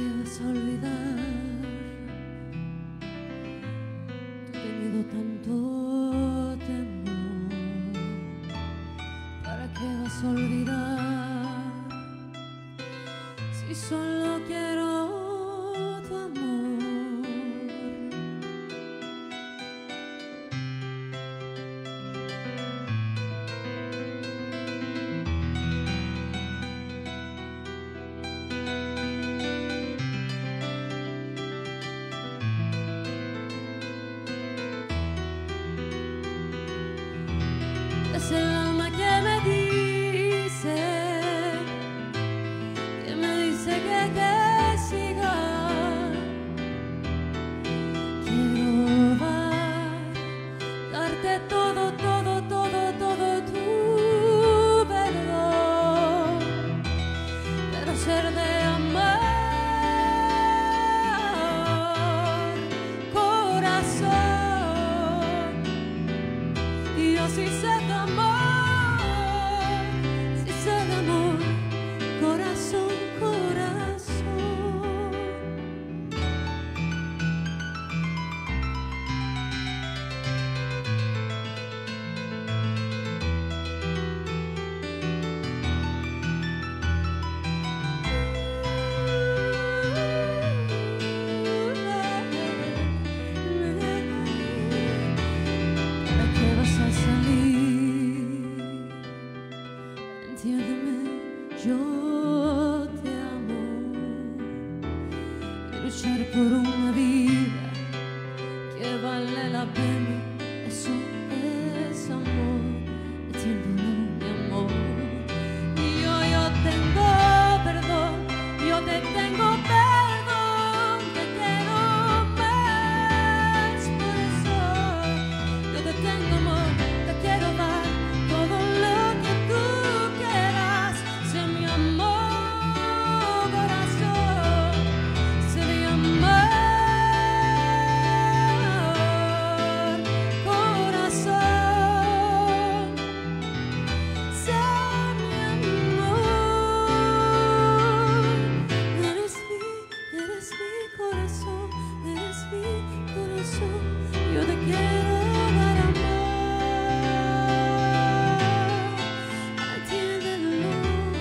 qué vas a olvidar? Tú has tenido tanto temor. ¿Para qué vas a olvidar? Si solo quiero tu amor. Es el alma que me dice que siga. Quiero darte todo, todo, todo, todo tu perdón, pero ser de amar, corazón. Y yo sí sé de amor, sí sé de amor, corazón, corazón. ¿Para qué vas a salir? Entiéndeme, yo te amo. Y luchar por una vida que vale la pena, eso es amor. Entiéndelo, mi amor. Y yo tengo perdón, yo te tengo perdón, te quiero más, por eso yo te tengo amor, te quiero dar todo lo que tú quieras. Sé mi amor, corazón, sé mi amor, corazón, sé mi amor. Eres mi corazón, eres mi corazón. Yo te quiero dar amor. Atiéndelo,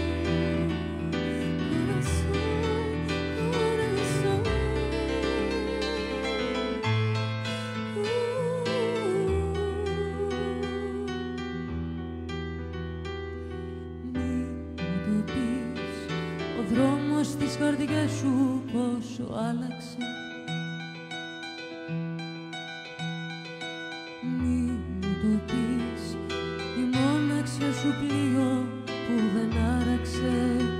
corazón, corazón. Μην το πεις, ο δρόμος της καρδιάς σου πόσο άλλαξε. Μην το πεις, η μοναξιά σου πλοίο που δεν άραξε.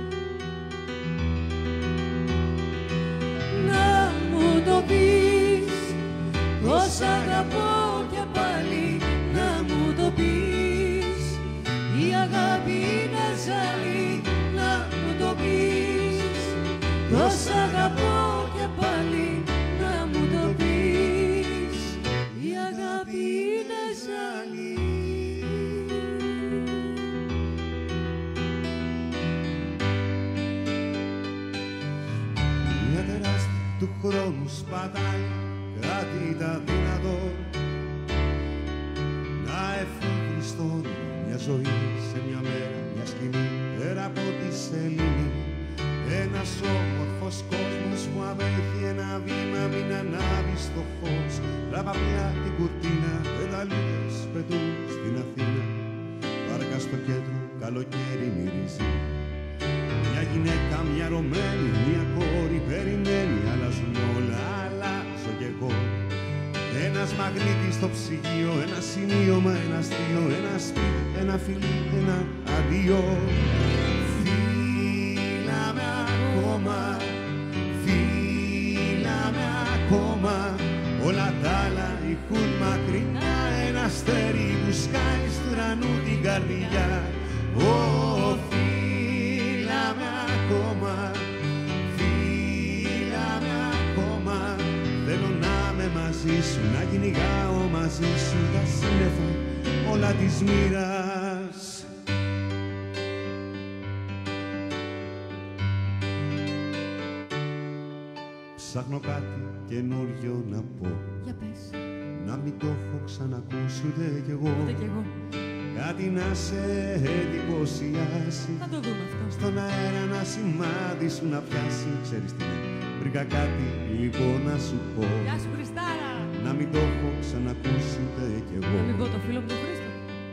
Να μου το πεις, πως αγαπώ και πάλι. Να μου το πεις, η αγάπη είναι ζαλή. Να μου το πεις, πως αγαπώ και πάλι. Να μου το πεις, η αγάπη είναι ζαλή. Μια τεράστια του χρόνου σπατάει κάτι τα δυνατό, να εφεύρει στον μια ζωή σε μια μέρα, μια σκηνή πέρα από τη σελήνη. Ένας όμορφος κόσμος που απέχει ένα βήμα, μην ανάβει στο φως. Ραπαπλά την κουρτίνα, πεταλούδες πετούν στην Αθήνα. Βάρκα στο κέντρο, καλοκαίρι μυρίζει. Μια γυναίκα, μια ρωμένη, μια κόρη περιμένει. Αλλάζουν όλα, αλλάζω κι εγώ. Ένας μαγνήτης στο ψυγείο, ένα σημείωμα, ένα αστείο, ένα σπίτι, ένα φιλί, ένα αντίο. Φύλαμε ακόμα, φύλαμε ακόμα. Όλα τα άλλα ηχούν μακρινά. Ένα αστέρι που σκάει στου ουρανού την καρδιά. Φύλαμε ακόμα, φύλαμε ακόμα. Θέλω να είμαι μαζί σου, να κυνηγάω μαζί σου τα σύννεφα όλα της μοίρας. Ψάχνω κάτι καινούριο να πω. Για πες. Να μην το έχω ξανακούσει ούτε κι εγώ. Ούτε κι εγώ. Κάτι να σε εντυπωσιάσει. Θα το δούμε αυτό. Στον αέρα να σημάδι σου να πιάσει. Ξέρεις τι είναι. Βρήκα κάτι λοιπόν να σου πω. Γεια σου Χριστάρα. Να μην το έχω ξανακούσει ούτε κι εγώ. Να μην πω το φίλο μου τον Χρήστο.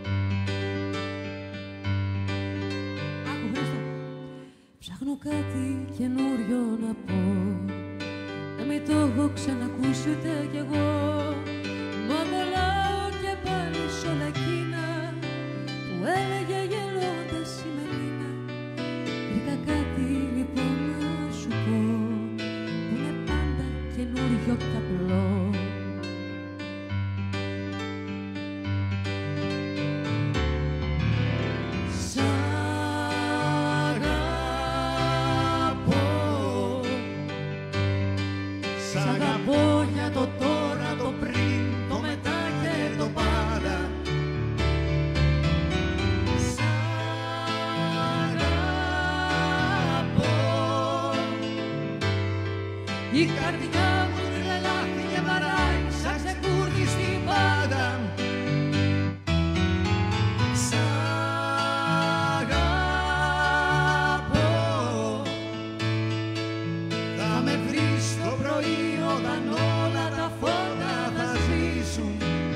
Άκου Χρήστο. Ψάχνω κάτι καινούριο να πω. Να μην το έχω ξανακούσει ούτε κι εγώ. Μα κολλάω και πάλι σ' όλα εκείνα που έλεγε γελώντας η Μελίνα. Βρήκα κάτι λοιπόν να σου πω που είναι πάντα καινούριο κι απλό. Σ' αγαπώ για το τώρα, το πριν, το μετά και το πάντα. Σ' αγαπώ. Η καρδιά μου τρελάθηκε και βαράει σαν ξεκούρδι στην πάντα. Σ' αγαπώ. Θα με βρεις το πρωί όταν όλα τα φώτα θα σβήσουν.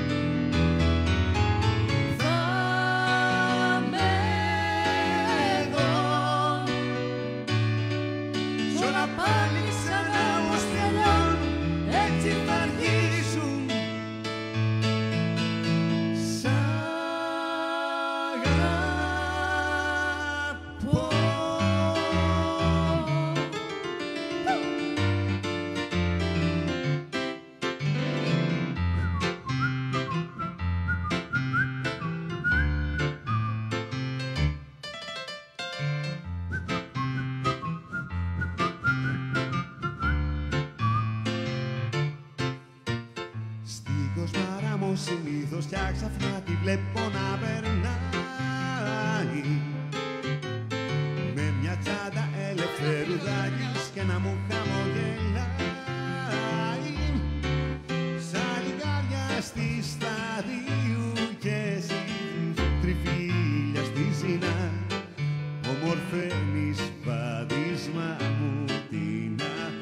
Θα με εδώ Κι όλα πάλι ξανά όμως τελειώνουν, έτσι θα αρχίσουν. Σ' αγαπώ. Στην κοσμάρα μου συνήθως κι ξαφνά τη βλέπω να περνάει με μια τσάντα ελευθερουδάκης και να μου χαμογελάει σαν λιγάρια στη σταδίου και εσύ τριφύλια στη ζηνά ομορφαίνεις βαδίσμα μου την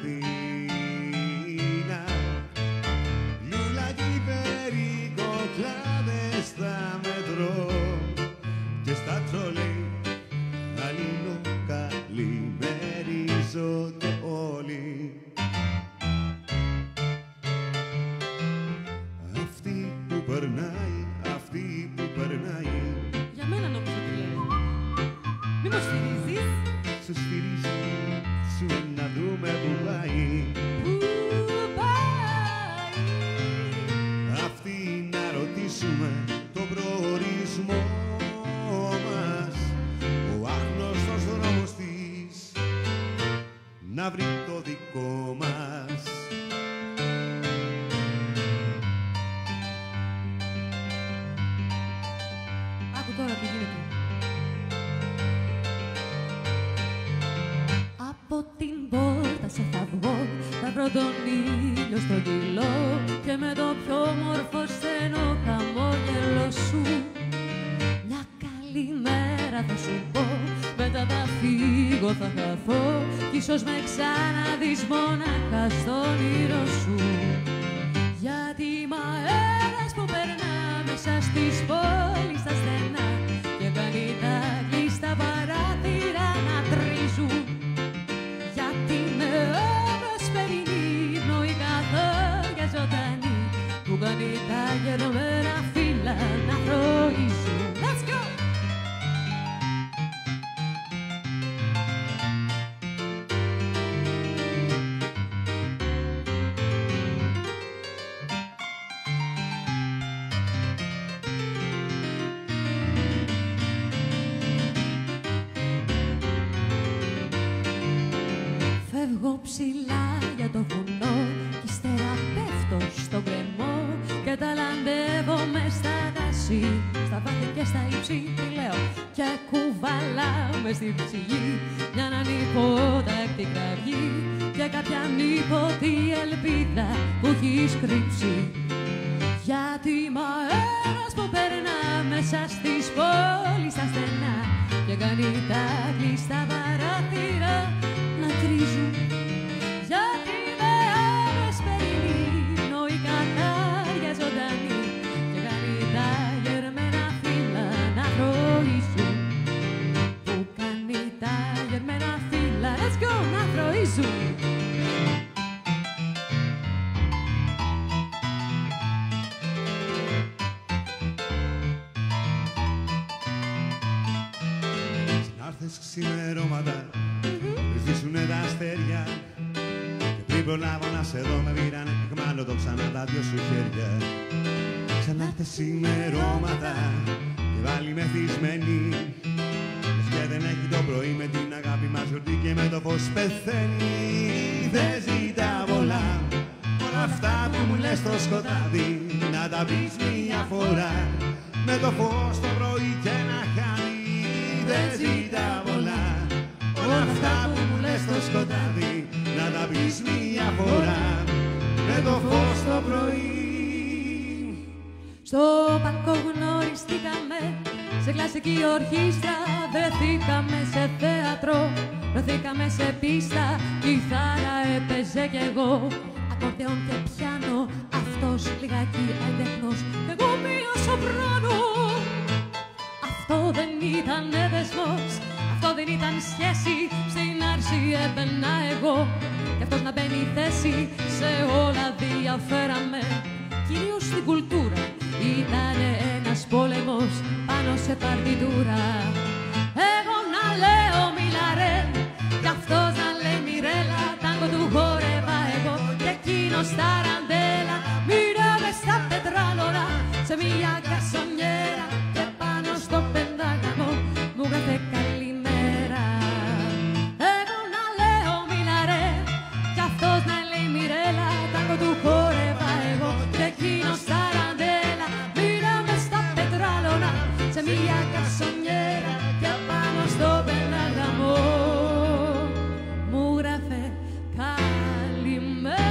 Αθήνα. Λουλάκι περικοκλάδες στα μετρό και στα τρολέι αλλήλω καλημερίζονται όλοι. Αυτή που περνάει, αυτή που περνάει, Για μένα νόμιζα τι λέει. Μη μου σφυρίζεις. σου στηρίζει, σου να δούμε που πάει. Πού πάει. Αυτή να ρωτήσουμε τον προορισμό μας, ο άγνωστος δρόμος της να βρει το δικό μας. Άκου τώρα τι γίνεται. Από την πόρτα σε θα βγω, θα βρω τον ήλιο στο κιλό και με το πιο όμορφο στενό χαμόγελο σου μια καλημέρα θα σου πω, μετά θα φύγω, θα χαθώ κι ίσως με ξαναδείς μόναχα στο όνειρο σου. Γιατί μ' αέρας που περνά μέσα στις πόλεις στα στενά και κάνει τα κλειστά παράθυρα να τρίζουν. Γιατί με ώροσπερινή πνοή καθόλια ζωντανή που κάνει τα γερομένα φύλλα να θροίζουν. Let's go! Φεύγω ψηλά για το βουνό κι ύστερα πέφτω στον κρεμό και ταλαντεύω μες στα δάση, στα βάθη και στα ύψη τι λέω και κουβαλάω μες στην ψυχή μια ανυπότακτη κραυγή κι και κάποια ανίποτη ελπίδα που έχεις κρύψει. Γιατί μ' αέρας που περνά μέσα στις πόλεις τα στενά και κάνει τα κλειστά παράθυρα να τρίζουν. Γιατί με ώρες περιμένω η κατάρια ζωντανή και κάνει τα γερμένα φύλλα να θροίζουν. Που κάνει τα γερμένα φύλλα, let's go, να θροίζουν. Συνάρθες ξημερώματα, σβήσουνε τα αστέρια και πριν προλάβω να σε δω με πήρανε εχμάλωτο ξανά τα δυο σου χέρια. Ξανάρθες ξημερώματα και πάλι μεθυσμένη, λες και δεν έχει το πρωί με την αγάπη μας γιορτή και με το φως πεθαίνει. Δεν ζητά πολλά, όλα αυτά που μου λες στο σκοτάδι να τα πεις μια φορά με το φως το πρωί και να χάνει. Δεν ζητά πολλά, όλα αυτά που μου λες στο σκοτάδι να τα πεις μια φορά με το φως το πρωί. Στο παλκό γνωριστήκαμε, σε κλασική ορχήστρα, βρεθήκαμε σε θέατρο, βρεθήκαμε σε πίστα, κιθάρα έπαιζε κι εγώ, ακορντεόν και πιάνο, αυτός λιγάκι έντεχνος, κι εγώ μία σοπράνο. Αυτό δεν ήταν δεσμός, αυτό δεν ήταν σχέση, στην άρση έμπαινα εγώ, κι αυτός να μπαίνει θέση, σε όλα διαφέραμε, κυρίως στην κουλτούρα. Ήτανε ένας πόλεμος πάνω σε παρτιτούρα. Εγώ να λέω μιλαρέ, κι αυτός να λέει μιρέλα, τάγκο του χόρευα εγώ κι εκείνος τα ραντέλα. Μοιράμε στα τετράλωνα σε μια γκαρσονιέρα και πάνω στο πεντάγραμμο μου γράφε καλημέρα. Εγώ να λέω μιλαρέ, κι αυτός να λέει μιρέλα, τάγκο του χόρευα εγώ κι εκείνος τα ραντέλα. Μοιράμε στα πετράλωνα σε μια γκαρσονιέρα και πάνω στο πεντάγραμμο μου γράφε καλημέρα.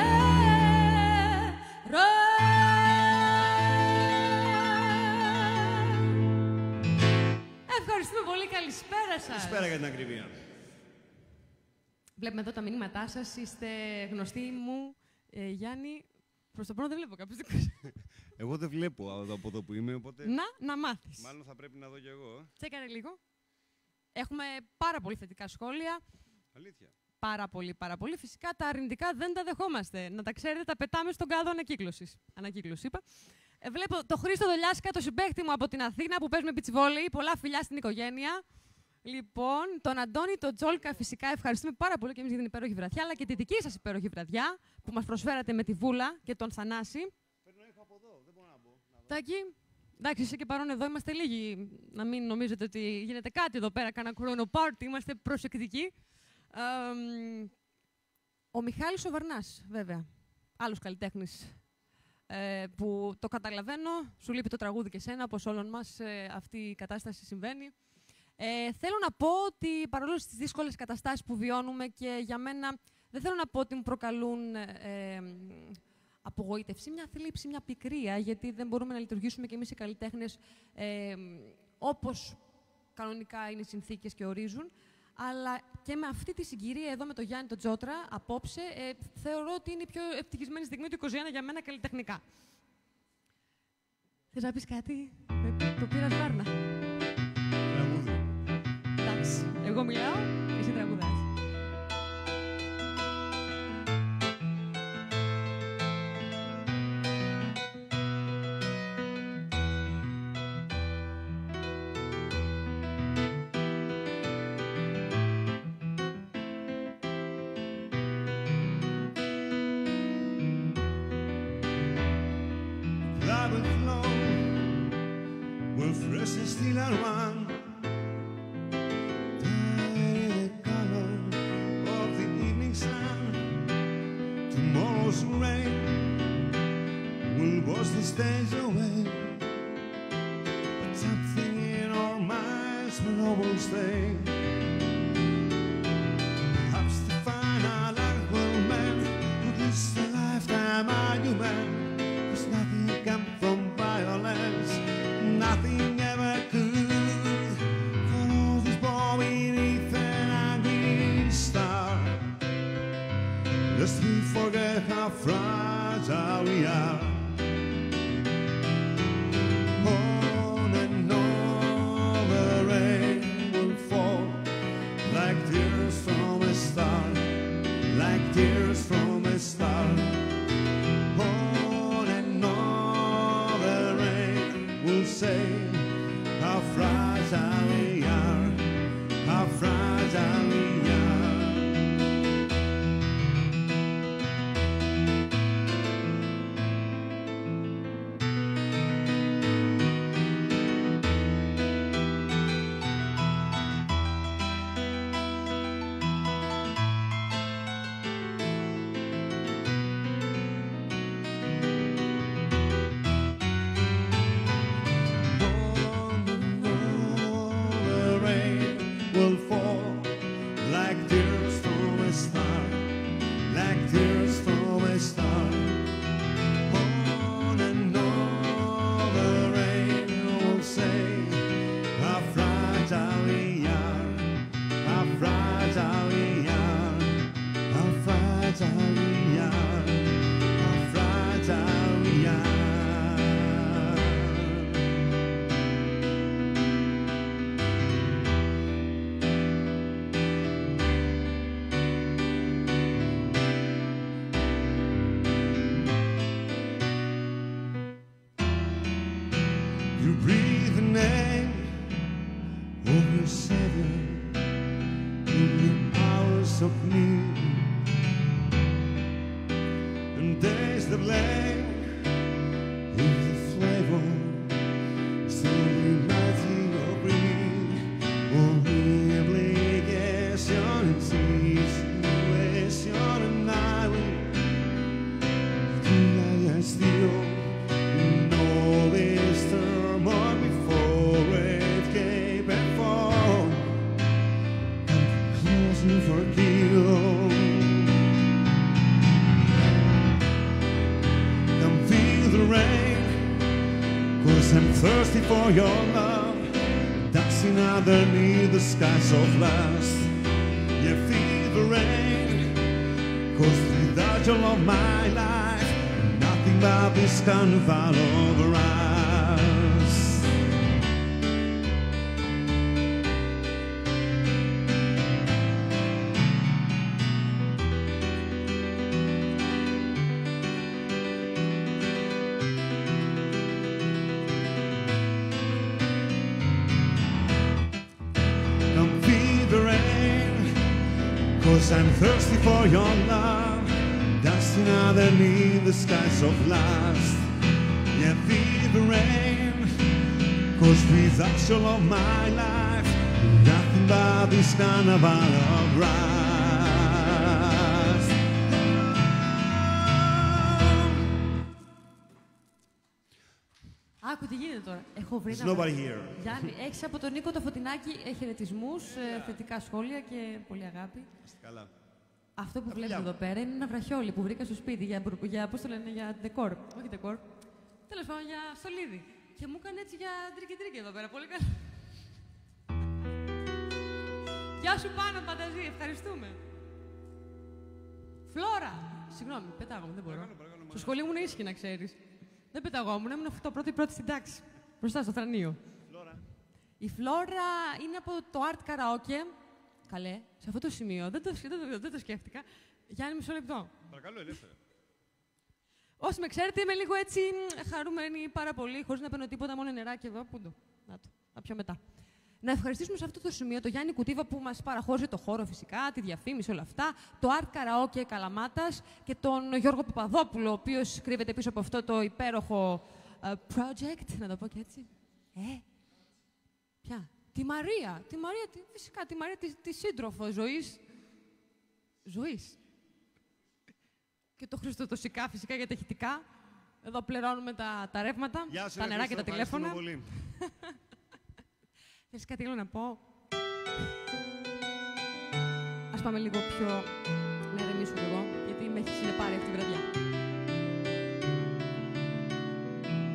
Ευχαριστούμε πολύ. Καλησπέρα σας. Καλησπέρα για την ακριβία. Βλέπουμε εδώ τα μηνύματά σας. Είστε γνωστοί μου, Γιάννη. Προς το πρώτο δεν βλέπω κάποιους δικούς. Εγώ δεν βλέπω από εδώ που είμαι, οπότε... Να μάθεις. Μάλλον θα πρέπει να δω κι εγώ. Τσέκαρε λίγο. Έχουμε πάρα πολύ θετικά σχόλια. Αλήθεια. Πάρα πολύ. Φυσικά τα αρνητικά δεν τα δεχόμαστε. Να τα ξέρετε, τα πετάμε στον κάδο ανακύκλωσης. Ανακύκλωση, είπα. Βλέπω το Χρήστο Δολιάσκα, το συμπαίχτη μου από την Αθήνα που παίζουμε πιτσβόλεϊ. Πολλά φιλιά στην οικογένεια. Λοιπόν, τον Αντώνη, τον Τζόλκα, φυσικά ευχαριστούμε πάρα πολύ και εμείς για την υπέροχη βραδιά, αλλά και τη δική σας υπέροχη βραδιά που μας προσφέρατε με τη Βούλα και τον Θανάση. Παίρνω ήχο από εδώ, δεν μπορώ να μπω. Τάκη, εντάξει, είσαι και παρόν εδώ, είμαστε λίγοι. Να μην νομίζετε ότι γίνεται κάτι εδώ πέρα, κάνα κρονοπάρτι, είμαστε προσεκτικοί. Ο Μιχάλης ο Βαρνάς, βέβαια, άλλος καλλιτέχνης που το καταλαβαίνω, σου λείπει το τραγούδι και σένα, όπως όλων μας αυτή η κατάσταση συμβαίνει. Θέλω να πω ότι παρόλο στις δύσκολες καταστάσεις που βιώνουμε και για μένα δεν θέλω να πω ότι μου προκαλούν απογοήτευση, μια θλίψη, μια πικρία, γιατί δεν μπορούμε να λειτουργήσουμε κι εμείς οι καλλιτέχνες όπως κανονικά είναι οι συνθήκες και ορίζουν. Αλλά και με αυτή τη συγκυρία εδώ με τον Γιάννη τον Τζότρα, απόψε, θεωρώ ότι είναι η πιο ευτυχισμένη στιγμή του 21 για μένα καλλιτεχνικά. Θες να πεις κάτι? Το πήρας Βάρνα. Τραγούδι. Εντάξει, εγώ μιλάω, εσύ τραγουδάς. Still around, the color of the evening sun. Tomorrow's rain will wash these days away, but something in our minds will always stay. Perhaps the final act come from violence. Nothing ever could. For all this war beneath an angry star. Lest we forget how fragile we are. On and on the rain will fall like tears from a star, like tears from a star. On and on the rain will say how fragile we are, how fragile we are. Will fall like tears from a star, like tears from a star. On and on the rain will say how fragile we are, how fragile we are, how fragile we are, how fragile we are. You breathe the name of your Savior in the hours of need, and taste the blame in the flavor, slowly melting or breathe, or the obligation and situation, and I will deny still. All this turmoil before it came and fall, come close and forgive. Come feel the rain, 'cause I'm thirsty for your love, dancing underneath the skies of lust. Yeah, feel the rain, 'cause without your love my life, nothing but this carnival over us. Come feel the rain, 'cause I'm thirsty for your love, dancing underneath the skies of lust. Yeah, feel the rain, 'cause without your love my life, nothing but this carnival of rust. Άκου τι γίνεται τώρα. Έχω βρει There's nobody here. Γιάννη, έχεις από τον Νίκο το Φωτεινάκη χαιρετισμούς, θετικά σχόλια και πολύ αγάπη. Καλά. Αυτό που βλέπετε εδώ πέρα είναι ένα βραχιόλι που βρήκα στο σπίτι για πώς το λένε, για ντεκόρ. Όχι ντεκόρ. Τέλος πάντων, για στολίδι. Και μου έκανε έτσι για τρίκι-τρίκι εδώ πέρα. Πολύ καλά. Γεια σου πάνω, Φανταζή. Ευχαριστούμε. Φλόρα. Συγγνώμη, πετάγομαι, δεν μπορώ. Στο σχολείο μου είναι ήσυχη, να ξέρεις. Δεν πεταγόμουν, ήμουν αυτό πρώτη στην τάξη. Μπροστά στο θρανείο. Η Φλόρα είναι από το Art Karaoke. Καλέ, σε αυτό το σημείο δεν το σκέφτηκα. Γιάννη, μισό λεπτό. Παρακαλώ, ελεύθερα. Όσοι με ξέρετε, είμαι λίγο έτσι χαρούμενη πάρα πολύ, χωρίς να παίρνω τίποτα, μόνο νεράκι εδώ. Πού το. Να το. Θα πιω μετά. Να ευχαριστήσουμε σε αυτό το σημείο τον Γιάννη Κουτίβα που μας παραχώρησε το χώρο φυσικά, τη διαφήμιση, όλα αυτά, το Art Karaoke Καλαμάτας και τον Γιώργο Παπαδόπουλο, ο οποίος κρύβεται πίσω από αυτό το υπέροχο project, να το πω και έτσι. Ποια? Τη Μαρία, φυσικά, τη Μαρία, τη σύντροφο ζωής. Και το Χρήστο το Σικά, φυσικά, για τα ηχητικά. Εδώ πληρώνουμε τα ρεύματα, τα νερά και τα τηλέφωνα. Θες κάτι άλλο να πω? Ας πάμε λίγο πιο να ηρεμήσουμε εγώ, γιατί με έχει συνεπάρει αυτή η βραδιά.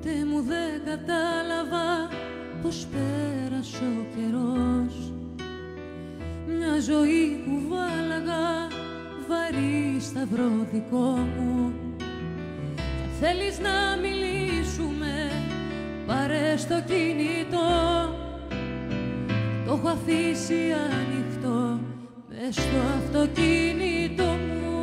ποτέ μου δεν κατάλαβα πως πέρασε ο καιρός. Μια ζωή κουβάλαγα βαρύ σταυρό δικό μου. Κι αν θέλεις να μιλήσουμε, πάρε στο κινητό. Το έχω αφήσει ανοιχτό μες στο αυτοκίνητο μου.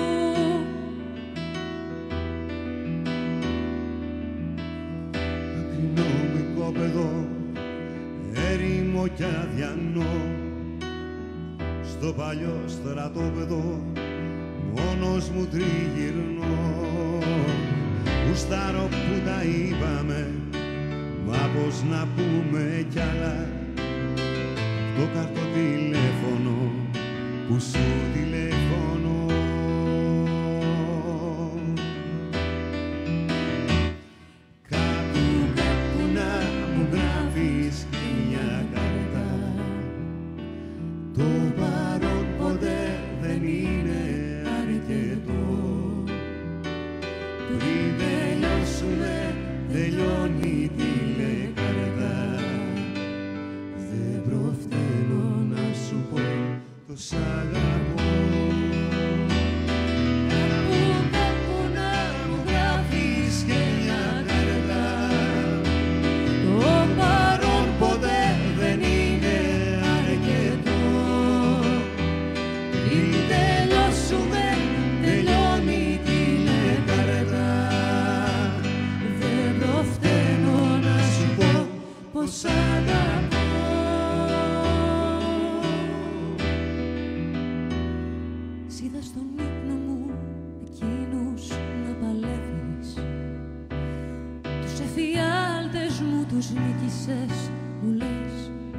Μακρινό μικρόπεδο, έρημο κι αδιανό, στο παλιό στρατόπεδο μόνος μου τριγυρνώ. Γουστάρω που τα είπαμε, μα πως να πούμε κι άλλα. Το καρτοτηλέφωνο που σου τηλεφωνώ. Κάπου να μου γράφεις μια κάρτα. Το παρόν ποτέ δεν είναι αρκετό. Πριν τελειώσουνε, τελειώνει η τηλεκάρτα. Δεν προφθαίνω να σου πω το σ' αγαπώ. Κάπου να μου γράφεις και μια κάρτα. Το παρόν ποτέ δεν είναι αρκετό. Πριν τελειώσουμε, τελειώνει η τηλεκάρτα. Δεν προφθαίνω να σου πω πως σ' αγαπώ. Είδα στον ύπνο μου εκείνους να παλεύεις. Τους εφιάλτες μου τους νίκησες, μου λες.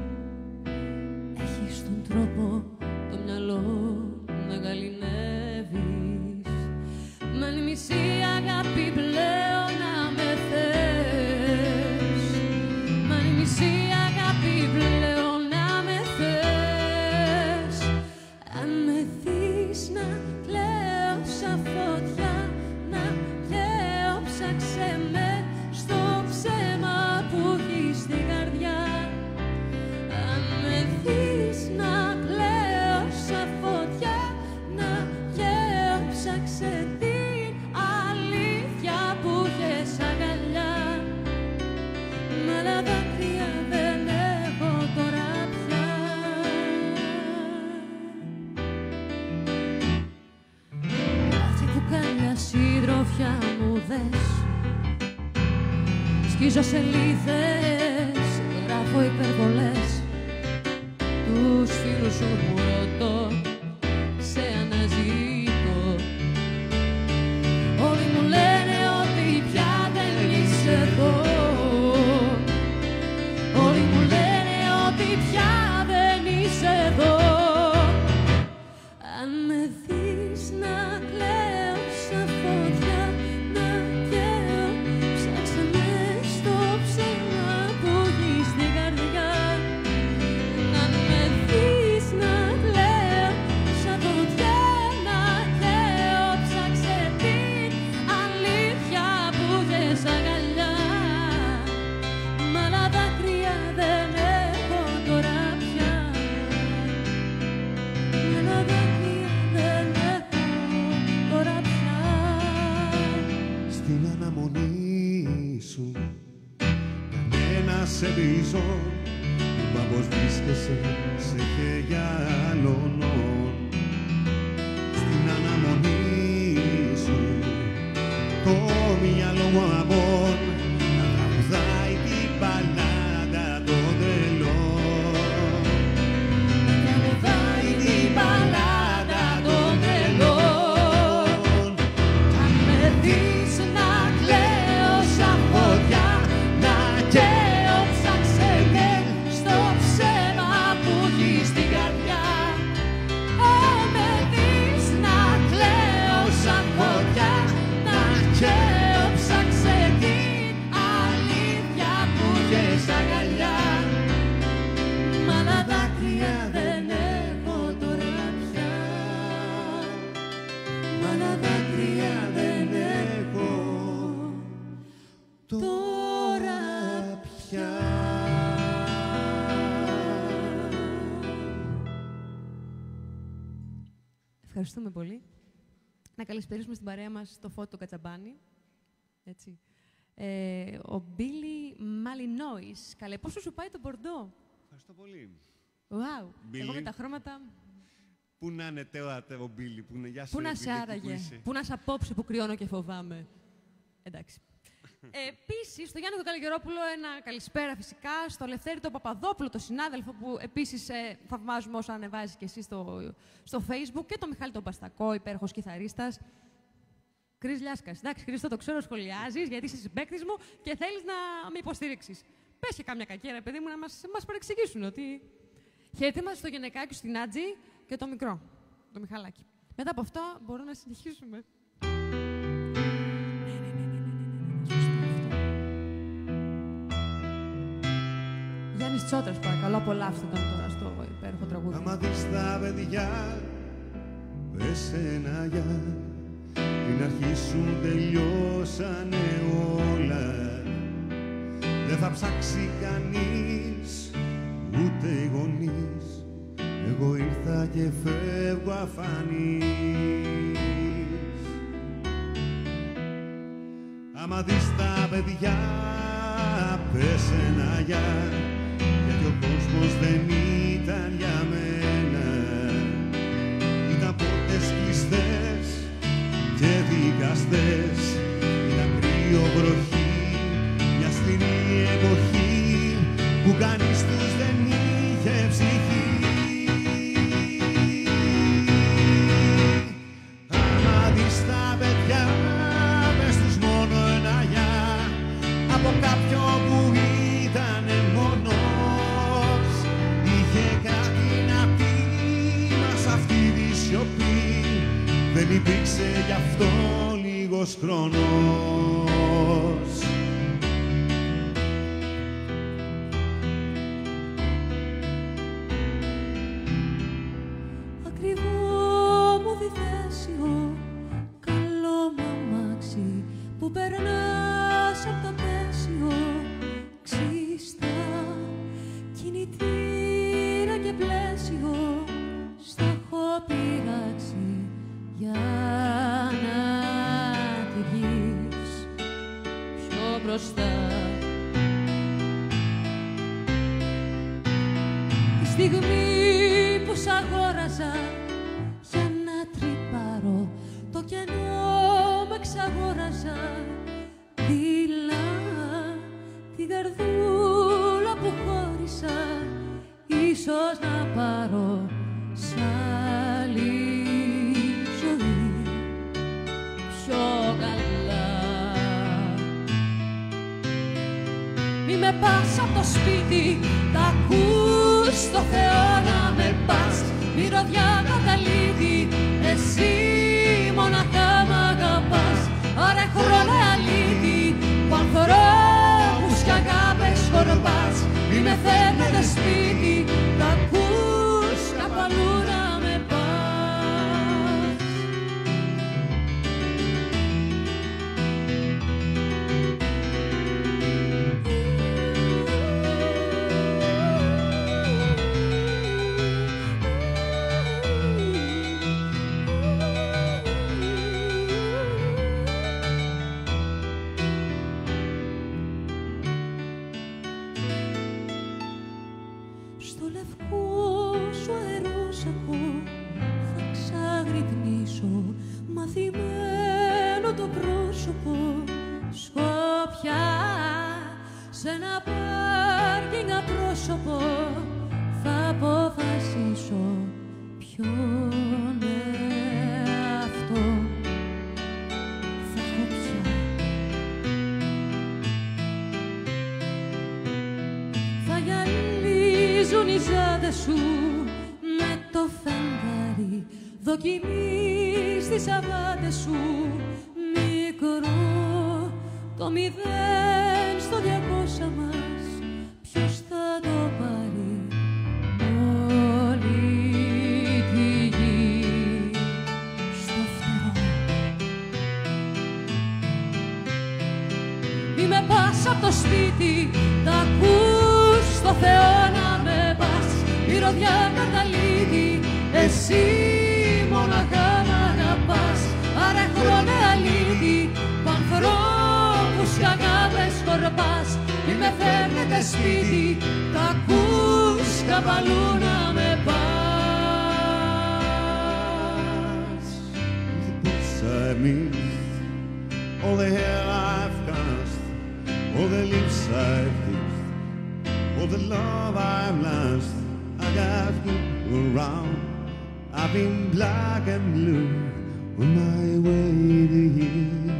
Έχεις τον τρόπο το μυαλό να γαληνεύεις. Μα είναι μισή αγάπη πλέον να με θες. Μα είναι μισή αγάπη πλέον να με θες. Αν με δεις να κλαίω σαν φωτιά, να κλαίω, ψάξε με στο ψέμα που έχεις στην καρδιά. Αν με δεις να κλαίω σαν φωτιά, να κλαίω, ψάξε την αλήθεια που έχεις αγκαλιά. Μ' άλλα δάκρυα δεν έχω τώρα πια. Κάθε μπουκάλια συντροφιά μου δες. Σκίζω σελίδες, γράφω υπερβολές. Τους φίλους σου μου ρωτώ, σε αναζητώ. Όλοι μου λένε ότι πια δεν είσαι εδώ. Όλοι μου λένε ότι πια δεν είσαι εδώ. Αν με δεις να κλαίω σαν φωτιά, να καίω, ψάξε με στο ψέμα που έχεις στην καρδιά. Αν με δεις να κλαίω σαν φωτιά, να καίω, ψάξε την αλήθεια που έχεις αγκαλιά. Μ' άλλα δάκρυα δεν έχω τώρα πια. Μ' άλλα δάκρυα δεν έχω τώρα πια. Στην αναμονή σου κανένα σε πίσω, μα πως βρίσκεσαι σε χέρια άλλων. Στην αναμονή σου το μυαλό μου αμών να τραγουδάει την μπαλάντα των τρελών. Να τραγουδάει την μπαλάντα των τρελών. Κι αν με δεις να κλαίω σαν φωτιά, να καίω, ψάξε με στο ψέμα που έχεις στην καρδιά. Αν με δεις να κλαίω σαν φωτιά, να καίω, ψάξε την αλήθεια που έχεις αγκαλιά. Μ' άλλα δάκρυα δεν έχω τώρα πια. Μ' άλλα δάκρυα δεν έχω Ευχαριστούμε πολύ. Να καλησπερίσουμε στην παρέα μας το Φώτο Κατσαμπάνη. Έτσι. Ο Μπίλι Μαλινόης. Καλέ, πόσο σου πάει το μπορντό? Ευχαριστώ πολύ. Wow. Billy. Εγώ με τα χρώματα... Πού να είναι τώρα ο Μπίλι, πού είναι, γεια σου, Πού να σε άραγε, πού να σε απόψε που κρυώνω και φοβάμαι. Εντάξει. Επίσης, στο Γιάννη τον Καλογερόπουλο ένα καλησπέρα φυσικά, στο Λευτέρη τον Παπαδόπουλο, τον συνάδελφο που επίσης θαυμάζουμε όσο ανεβάζει και εσύ στο Facebook, και τον Μιχάλη τον Παστακό, υπέροχος κιθαρίστας. Κρίς Λιάσκας. Εντάξει, Χρήστο, το ξέρω, σχολιάζεις, γιατί είσαι συμπαίκτης μου και θέλεις να με υποστηρίξεις. Πες και κάμια κακία, ρε παιδί μου, να μας παρεξηγήσουν ότι... Χαιρετήματα στο γυναικάκι, στην Άτζη και το μικρό, το Μιχαλάκι. Μετά από αυτό μπορούμε να συνεχίσουμε. Γιάννης Τσότρας, παρακαλώ, απολαύστε τον τώρα στο υπέροχο τραγούδι. Άμα δεις τα παιδιά, πες ένα γεια. Την αρχή σου τελειώσανε όλα. Δεν θα ψάξει κανείς, ούτε οι γονείς. Εγώ ήρθα και φεύγω αφανής. Άμα δεις τα παιδιά, πες ένα γεια. Γιατί ο κόσμος δεν ήταν για μένα. Ήταν πόρτες κλειστές και δικαστές. Ήταν κρύο βροχή, μια σκληρή εποχή που κανείς τους δεν είχε ψυχή. Άμα δεις τα παιδιά, πες τους μόνο ένα γεια. Από κάποιον που ήτανε μόνος, είχε κάτι να πει, μα σ' αυτή τη σιωπή δεν υπήρξε γι' αυτό λίγος χρόνος. Ακριβό μου διθέσιο, καλό μ' αμάξι που περνάς απ' το πέσιο. Ξύστα, κινητήρα και πλαίσιο, στα έχω πειράξει για να τη βγεις πιο μπροστά. Τη στιγμή που σ' αγόραζα για να τρυπάρω το κενό με εξαγόραζα. Δειλά την καρδούλα που χώρισα, ίσως να πάρω σ' άλλη ζωή πιο καλά. Μη με πας απ' το σπίτι, τα ακούς στο Θεό να με πας. Μυρωδιά καταλήτη, εσύ μοναχά μ' αγαπάς. Άρα έχω ρόλο αλήτη, που ανθρώπους κι αγάπες σκορπάς. Μη με φέρνετε σπίτι, τα ακούς κάπου αλλού να με πας. Στο λευκό σου αερόσακο θα ξαγρυπνήσω, μαθημένο το πρόσωπο. Σκόπια σε ένα πάρκινγκ απρόσωπο θα αποφασίσω ποιον εαυτό θα έχω πια. Θα γυαλίζουν οι ζάδες σου με το φεγγάρι, δοκιμή στις αβάτες σου. Μικρό το 0 στο 200 μας, ποιος θα το πάρει όλη τη γη στο φτερό. Μη με πας απ' το σπίτι, τα ακούς στο Θεό να με πας. Μυρωδιά καταλήτη, εσύ μόναχα μ' αγαπάς. Άρα έχω ναι αλήθεια που ανθρώπους κι αγάπες σκορπάς. Μη με φέρνετε σπίτι, τα ακούς καπαλού να με πας. The books I've missed, all the hair I've cast, all the lips I've kissed, all the love I've lost. I got you around. I've been black and blue on my way to you.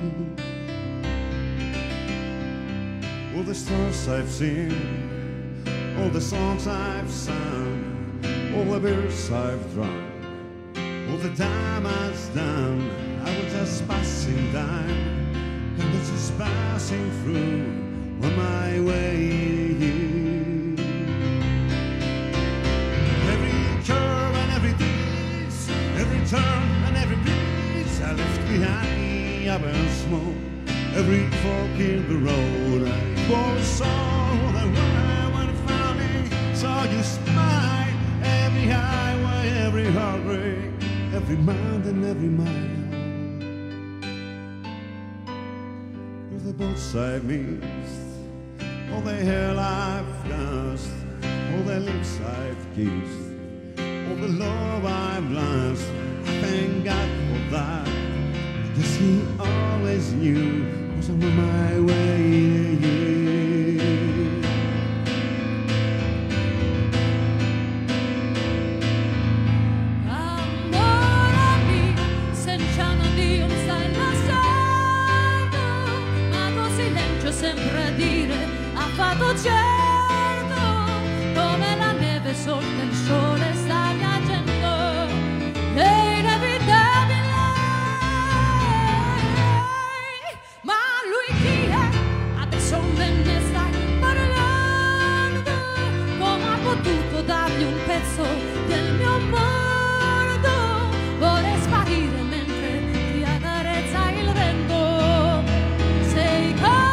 All the stars I've seen, all the songs I've sung, all the beers I've drunk, all the time I've done. I was just passing time, and this is passing through on my way to you. Every curve and every breeze, every turn and every breeze I left behind me, I burn smoke. Every fork in the road, I foresaw that when I found me, saw you smile. Every highway, every heartbreak, every mountain, every mile. With the boats I've missed, all the hair I've lost, all the lips I've kissed, all the love I've lost. I thank God for that, because He always knew I was on my way to you. Sempre a dire affatto certo, come la neve sotto il sole sta piangendo, è inevitabile. Ma lui chi è? Adesso me ne stai parlando, come ha potuto dargli un pezzo del mio mondo? Vorrei sparire mentre ti accarezza il vento. Sei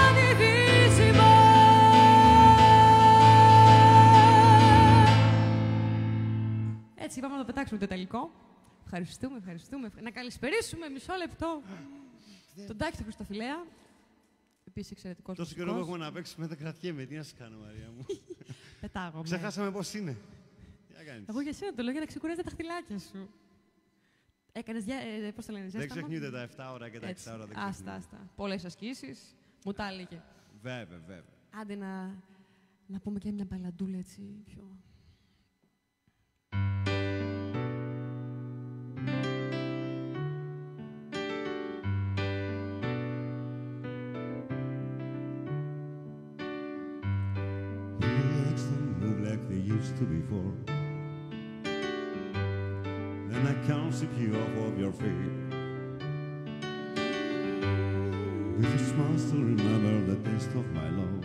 έτσι, πάμε να το πετάξουμε το τελικό. Ευχαριστούμε, ευχαριστούμε. Να καλησπερίσουμε μισό λεπτό τον Τάκη του Χριστοφιλέα. Επίσης εξαιρετικός τόσο καιρό που έχουμε να παίξουμε, δεν κρατιέμαι. Τι να σου κάνω, Μαρία μου. Πετάγομαι. Ξεχάσαμε πώς είναι. Τι να κάνεις. Εγώ για σένα το λέω για να ξεκουράζει τα χτυλάκια σου. Έκανες, πώς το λένε, ζέσταμα. Δεν ξεχνιούνται τα 7 ώρα και τα 6 ώρα. Άστα. Πολλές ασκήσεις. Μου τα έλεγε. Βέβαια. Άντε να πούμε και μια μπαλαντούλα έτσι πιο... Used to before, then I can't sweep you off of your feet. With a smile to remember the taste of my love,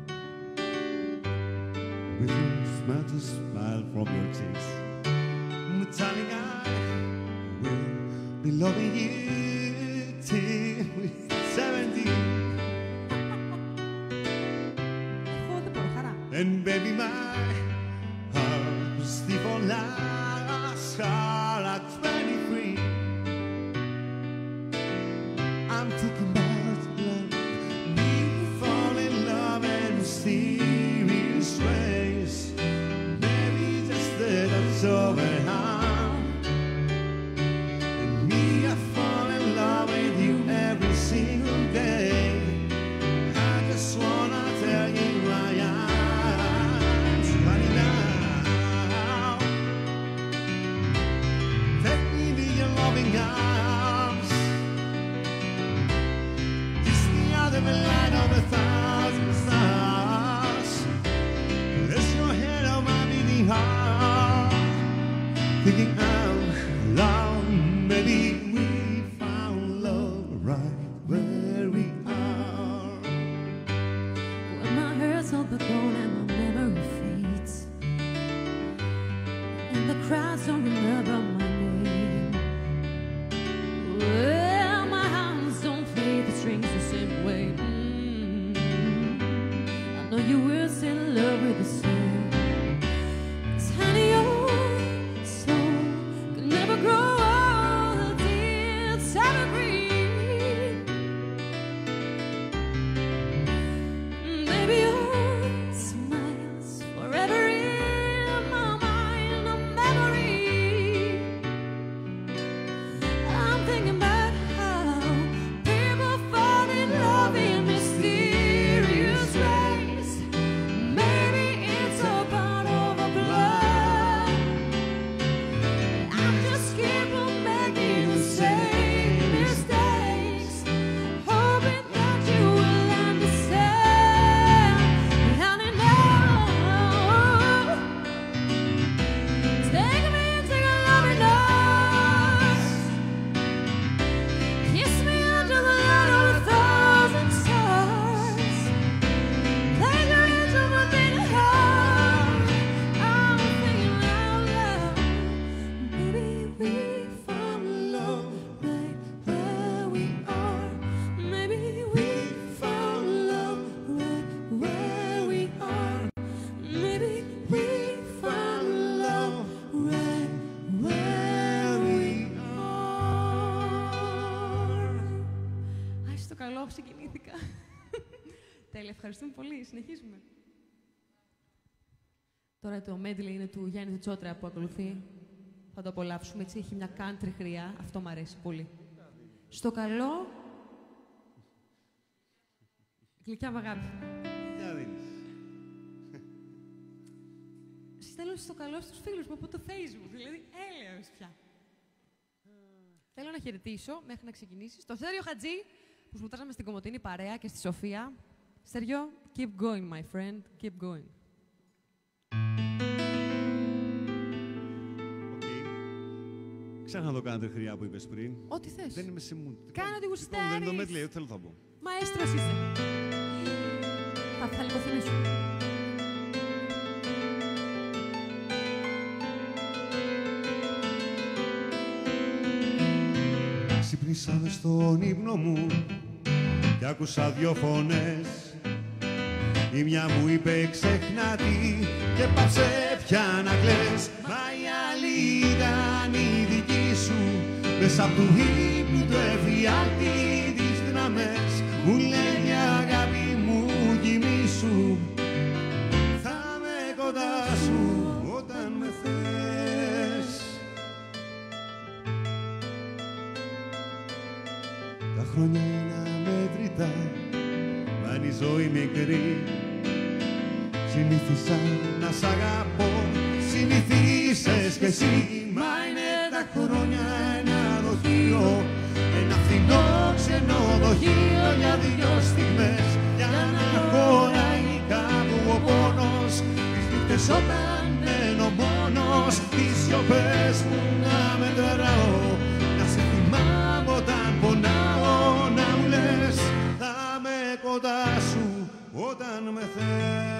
with a smile to smile from your cheeks. Darling, I will be loving you till we're 70. And baby, my sleep on last call at 23. I'm thinking about love. We fall in love in mysterious ways. Maybe just that I'm so very hard. And me, I fall in love with you every single day. I just wanna tell you I am. καλό που συγκινήθηκα. Τέλεια, ευχαριστούμε πολύ. Συνεχίζουμε. Τώρα το medley είναι του Γιάννη του Τσότρα που ακολουθεί. Θα το απολαύσουμε, έτσι, έχει μια country χρειά. Αυτό μου αρέσει πολύ. Στο καλό... Γλυκιά μ' αγάπη. Στέλνω στο καλό στους φίλους μου από το Facebook, δηλαδή έλεος πια. Θέλω να χαιρετήσω, μέχρι να ξεκινήσεις, το Στέριο Χατζή, που σπουδάσαμε στην Κομοτηνή παρέα και στη Σοφία. Στέριο, keep going, my friend, keep going. Ξέχνα το country χρειά που είπες πριν. Ό,τι θες. Δεν είμαι σε mood. Κάνε ό,τι γουστάρεις. Δεν είναι το medley, ό,τι θέλω θα πω. Μαέστρος είσαι. Θα λιποθυμίσω. Ξύπνησα μες στον ύπνο μου κι άκουσα δυο φωνές. Η μια μου είπε ξέχνα τη και πάψε πια να κλαις. Μα η άλλη ήταν η δική σου. Μέσα απ' του ύπνου του εφιάλτη τις γραμμές. Μου λέει αγάπη μου κοιμήσου. Θα είμαι κοντά σου όταν με θες. Τα χρόνια είναι αμέτρητα, μα είναι η ζωή μικρή. Συνήθισα να σ' αγαπώ, συνηθίσες κι εσύ. Μα είναι τα χρόνια ένα δοχείο, ένα φθηνό ξενοδοχείο για δυο στιγμές. Για να χωράει κάπου ο πόνος, τις νύχτες όταν μένω μόνος. Τις σιωπές μου να μετράω, να σε θυμάμαι όταν πονάω. Να μου λες θα είμαι κοντά σου όταν με θες.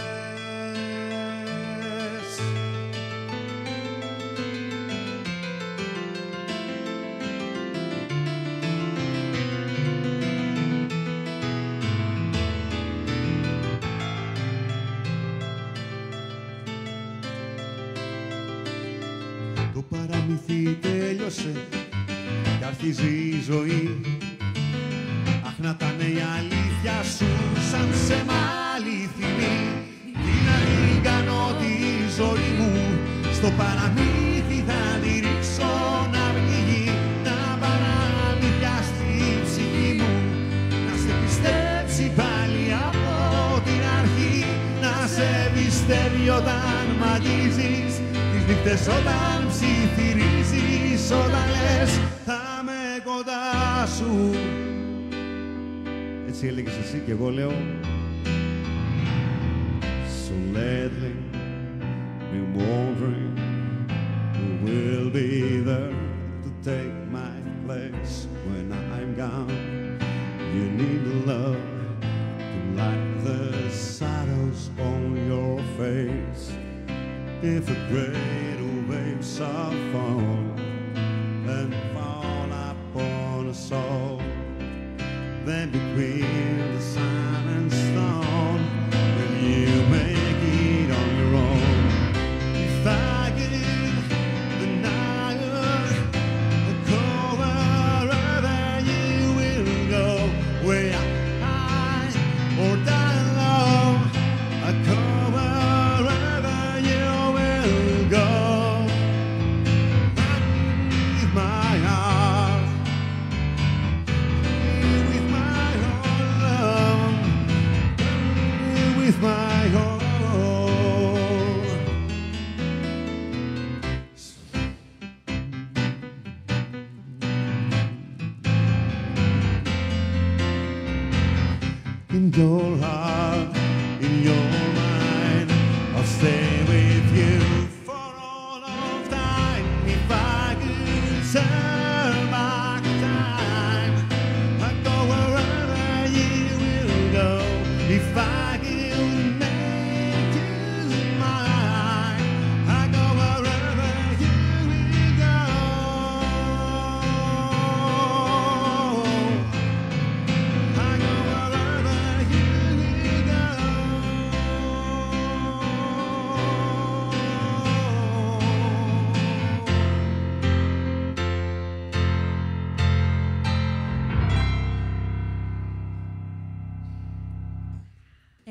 Το παραμύθι τέλειωσε κι αρχίζει η ζωή. Αχ, να ήταν η αλήθεια σου σαν σε αληθινή. Τι να την κάνω τη ζωή μου, στο παραμύθι θα τη ρίξω να πνιγεί. Τα παραμύθια στη ψυχή μου, να σε πιστέψει πάλι από την αρχή. Να σε πιστεύει όταν μ' αγγίζεις, τις νύχτες όταν ψιθυρίζεις, όταν λες θα είμαι κοντά σου. Έτσι έλεγες εσύ και εγώ λέω. So lately been wondering who will be there to take my place when I'm gone. You need love to light the shadows on your face. If a great waves are fall and fall upon us all, then between the sun and stone, will you make it on your own? If I give the night a call wherever you will go, where high or down low, a call wherever you will go. Run with my heart, with my whole love, with my whole. In your heart, in your mind, I'll stay with you for all of time. If I could turn back time, I'd go wherever you will go. If I could make you mine, I'd go wherever you will go. I go wherever you will go.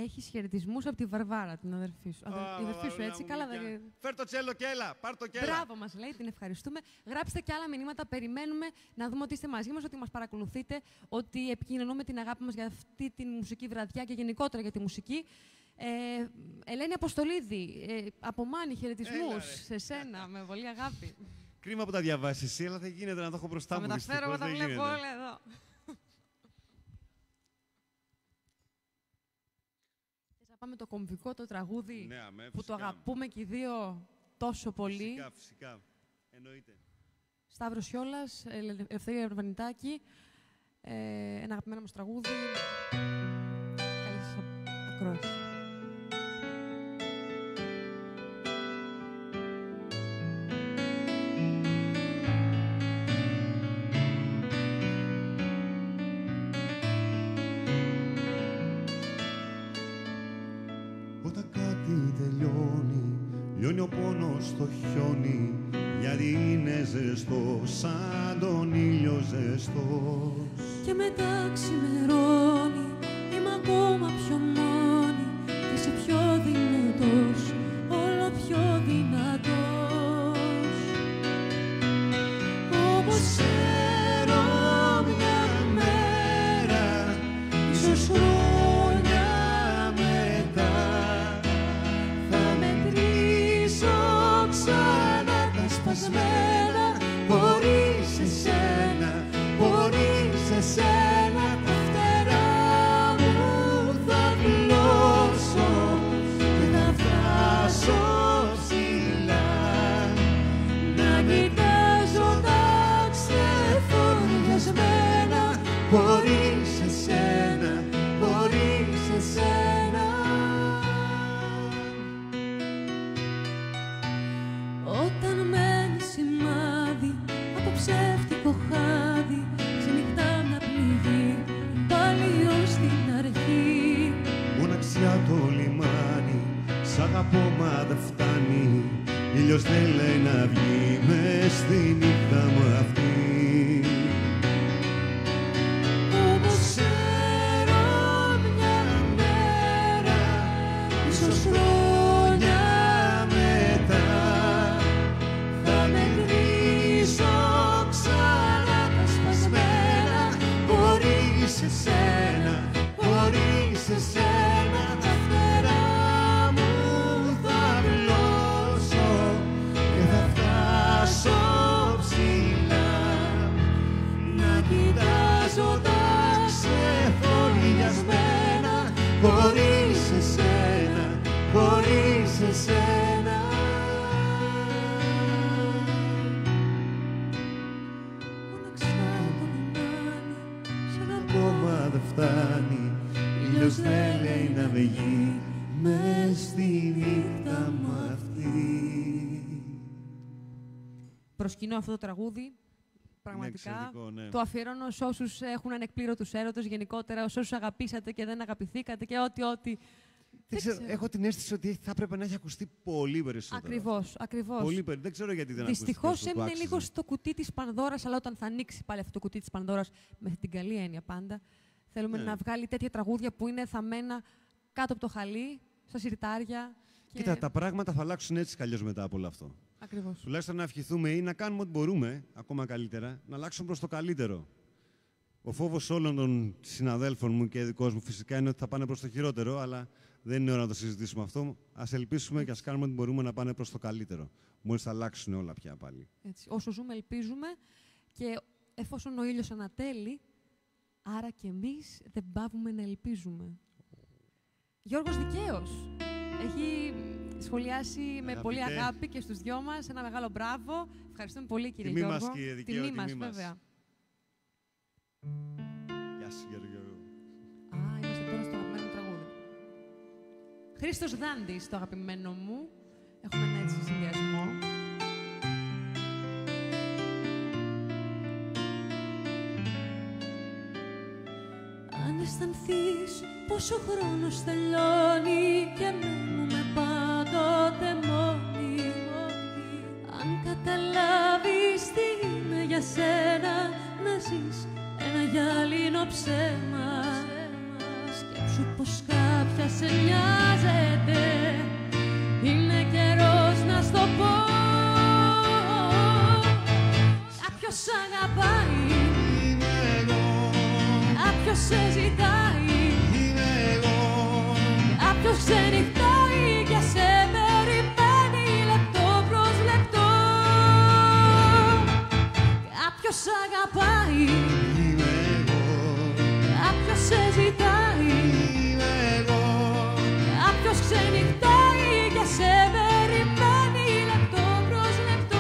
Έχεις χαιρετισμούς από τη Βαρβάρα, την αδερφή σου. Η αδερφή σου, έτσι. Καλά, φέρ το τσέλο και έλα, πάρ' το και έλα. Μπράβο μας λέει, την ευχαριστούμε. Γράψτε και άλλα μηνύματα, περιμένουμε να δούμε ότι είστε μαζί μας, ότι μας παρακολουθείτε, ότι επικοινωνούμε την αγάπη μας για αυτή τη μουσική βραδιά και γενικότερα για τη μουσική. Ελένη Αποστολίδη, από Μάνη, χαιρετισμούς σε σένα, με πολύ αγάπη. Κρίμα που τα διαβάσεις εσύ, αλλά δεν γίνεται να το έχω μπροστά μου. Θα μεταφέρω, τα βλέπω όλα εδώ. Θες να πάμε το κομβικό, το τραγούδι, ναι, που το αγαπούμε και οι δύο τόσο πολύ. Φυσικά, εννοείται. Σταύρος Σιόλας, Ελευθερία Ερβανιτάκη, ένα αγαπημένο μας τραγούδι. Καλή σας ακρόαση. Όταν κάτι τελειώνει, λιώνει ο πόνος στο χιόνι, γιατί είναι ζεστός, σαν τον ήλιο ζεστός. Και μετά ξημερώνει, είμαι ακόμα πιο μόνη και είσαι πιο δυνατός, όλο πιο δυνατός. Όπως ξέρω μια μέρα, ίσως χρόνια μετά, θα μετρήσω ξανά τα σπασμένα, χωρίς εσένα, χωρίς εσένα τα φτερά μου θα πλώσω και θα φτάσω ψηλά, να κοιτάζω τα ξεφοριασμένα, χωρίς εσένα, χωρίς εσένα. Όταν μένει σημάδι από ψεύτικο χάδι, ξενυχτά μια πληγή, πάλι ως την αρχή. Μοναξιά το λιμάνι, σ' αγαπώ μα δεν φτάνει, ήλιος δεν λέει να βγει μες στη νύχτα μου αυτή. Όπως ξέρω μια μέρα, ίσως χρόνια μετά, θα μετρήσω ξανά τα σπασμένα, χωρίς εσένα, χωρίς εσένα τα φτερά μου θα πλώσω και θα φτάσω ψηλά, να κοιτάζω τα ξεφοριασμένα, χωρίς εσένα, χωρίς εσένα. Μοναξιά το λιμάνι, σ' αγαπώ Ακόμα δεν φτάνει, ήλιος δεν λέει να βγει μες στη νύχτα μου αυτή. Προσκυνώ αυτό το τραγούδι. Πραγματικά εξαιρετικό, ναι. το αφιερώνω σε όσους έχουν ανεκπλήρωτους έρωτες, γενικότερα, σε όσους αγαπήσατε και δεν αγαπηθήκατε και ό,τι. Δεν ξέρω, έχω την αίσθηση ότι θα έπρεπε να έχει ακουστεί πολύ περισσότερο. Ακριβώς, ακριβώς. Πολύ περισσότερο. Δεν ξέρω γιατί δεν ακούστηκε. Δυστυχώς έμεινε λίγο στο κουτί της Πανδώρας, αλλά όταν θα ανοίξει πάλι αυτό το κουτί της Πανδώρας, με την καλή έννοια πάντα, θέλουμε να βγάλει τέτοια τραγούδια που είναι θαμμένα κάτω από το χαλί, στα συρτάρια. Και... Κοίτα, τα πράγματα θα αλλάξουν έτσι κι αλλιώς μετά από όλο αυτό. Ακριβώς. Τουλάχιστον να ευχηθούμε ή να κάνουμε ό,τι μπορούμε, ακόμα καλύτερα, να αλλάξουμε προς το καλύτερο. Ο φόβος όλων των συναδέλφων μου και δικός μου φυσικά είναι ότι θα πάνε προς το χειρότερο, αλλά δεν είναι ώρα να το συζητήσουμε αυτό. Ας ελπίσουμε και ας κάνουμε ό,τι μπορούμε να πάνε προς το καλύτερο. Μόλις θα αλλάξουν όλα πια πάλι. Έτσι. Όσο ζούμε, ελπίζουμε και εφόσον ο ήλιος ανατέλει, άρα και εμείς δεν πάβουμε να ελπίζουμε. Γιώργος Δικαίος έχει σχολιάσει με πολύ αγάπη και στους δυο μας. Ένα μεγάλο μπράβο. Ευχαριστούμε πολύ, κύριε Τιμή Γιώργο. μας, κύριε Δικαίο, τιμή μας, μας. βέβαια. Γεια σου, Γιώργο. Α, είμαστε τώρα στο αγαπημένο τραγούδι. Χρήστος Δάντης, το αγαπημένο μου. Έχουμε ένα έτσι συνδυασμό. Αν αισθανθείς πόσο χρόνος τελειώνει και μένουμε πάντοτε μόνοι, αν καταλάβεις τι είναι για σένα να ζεις ένα γυάλινο ψέμα, σκέψου πως κάποια δεν σε νοιάζεται. Είναι καιρός να στο πω. Κάποιος σ' αγαπάει, είμαι εγώ. κάποιος σε ζητάει, Είμαι εγώ. κάποιος ξενυχτάει και σε περιμένει λεπτό προς λεπτό. Κάποιος σ' αγαπάει, Είμαι εγώ. κάποιος σε ζητάει, Είμαι εγώ. κάποιος ξενυχτάει και σε περιμένει λεπτό προς λεπτό.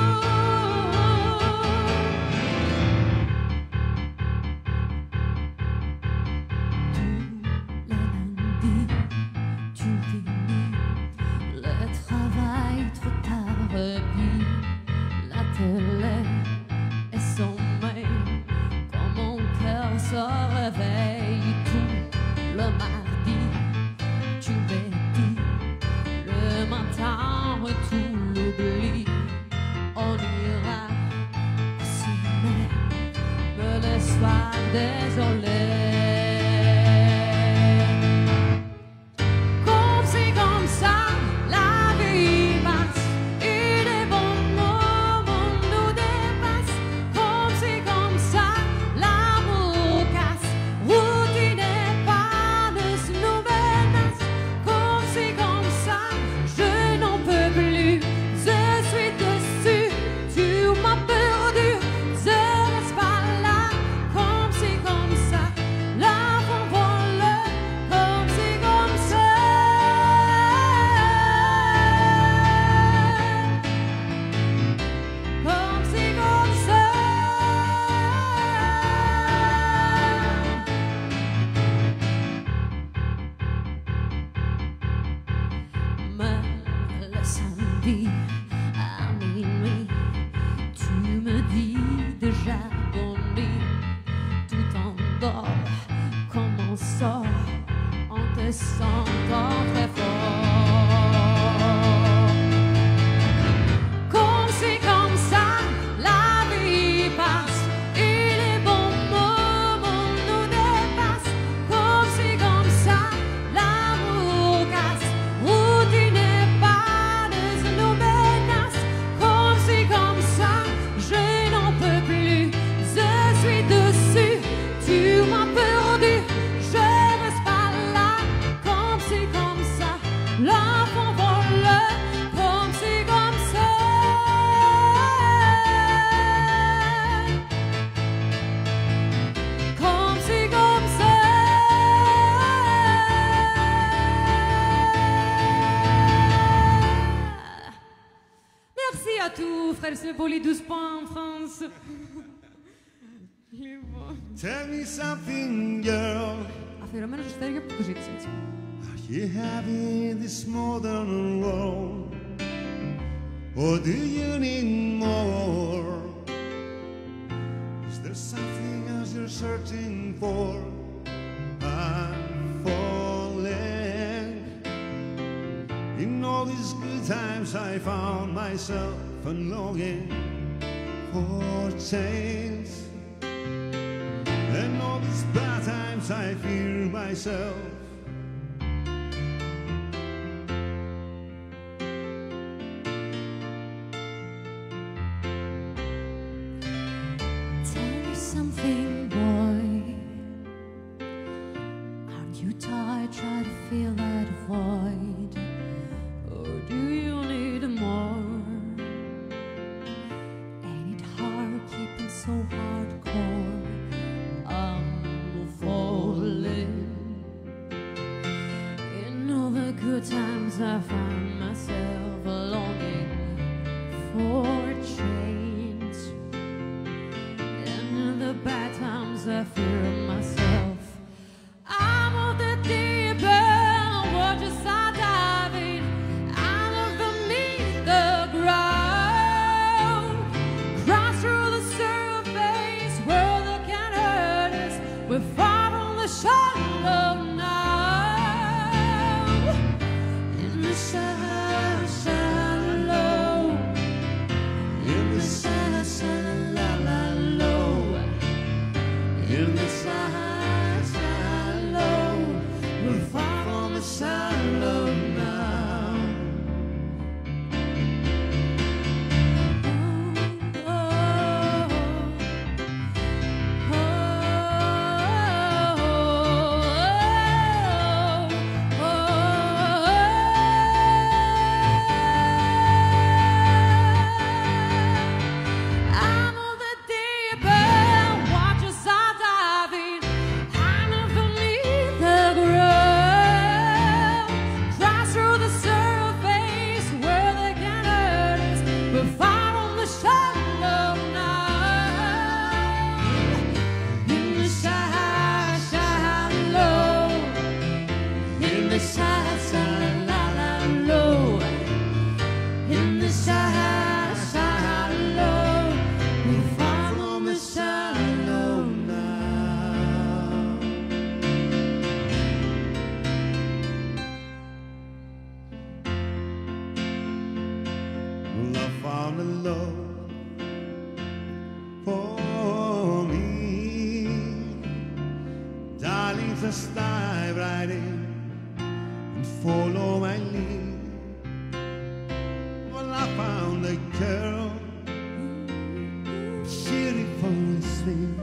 Tu finis le travail trop tard et puis la télé et sommeil. Quand mon cœur se réveille tout le mardi, tu bédis le matin et tout l'oubli. On ira au ciné, me laisse pas désolé. Comme c'est comme ça, la vie passe, et les bons moments nous dépassent. Comme c'est comme ça, l'amour casse, routine et panneuse nous menace. Comme c'est comme ça, je n'en peux plus, je suis dessus, tu m'as perdu, je reste pas là. Comme c'est comme ça, l'enfant vole, comme c'est comme ça. Comme c'est comme ça. Mais le samedi à minuit, tu me dis déjà bonne nuit. Tout endort comme on sort, on te sent très fort. Comme c'est comme ça, la vie passe, et les bons moments nous dépassent. Comme c'est comme ça, l'amour casse, routine et panneuse nous menace. Comme c'est comme ça, je n'en peux plus, je suis dessus, tu m'as perdu, je reste pas là. Comme c'est comme ça, l'enfant vole, comme c'est comme ça. Comme c'est comme ça. Merci à tous, frères et pour les 12 points en France. Λοιπόν, Tell me something, girl. αφιερωμένο στο Στέργιο που το ζήτησε έτσι. Are you having this modern world? Or do you need more? Is there something else you're searching for? I'm falling. In all these good times I found myself longing for change. And all these bad times I fear myself. Tell me something, boy. Aren't you tired? Try to fill that void. Or do you need more? Ain't it hard keeping so hardcore? I'm falling. In all the good times I find myself longing for change. And in the bad times I fear myself. I'm of the deep end, waters are diving. I'm underneath the ground. Cross through the surface where they can hurt us. We're far from the shallow now. In the shadow found a love for me. Darling, just dive right in and follow my lead. Well, I found a girl, beautiful and sweet.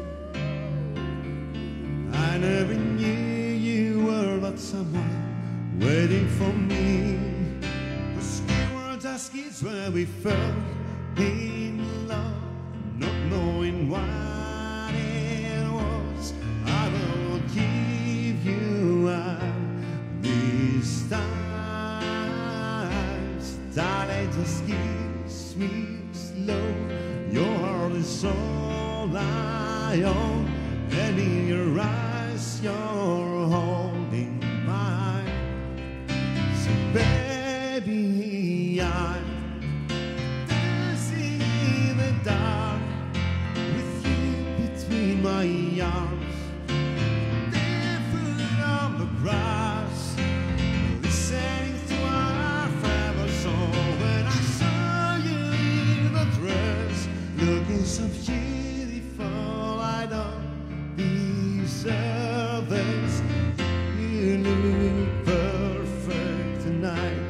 I never knew you were but someone waiting for me. 'Cause we were just kids when we fell in love, not knowing what it was. I will give you up this time. Darling, just kiss me slow. Your heart is all I own, and in your eyes you're holding mine. So baby, I'm dancing in the dark with you between my arms, barefoot on the grass, listening to our favorite song. When I saw you in the dress, looking so beautiful, I don't deserve this. You look perfect tonight.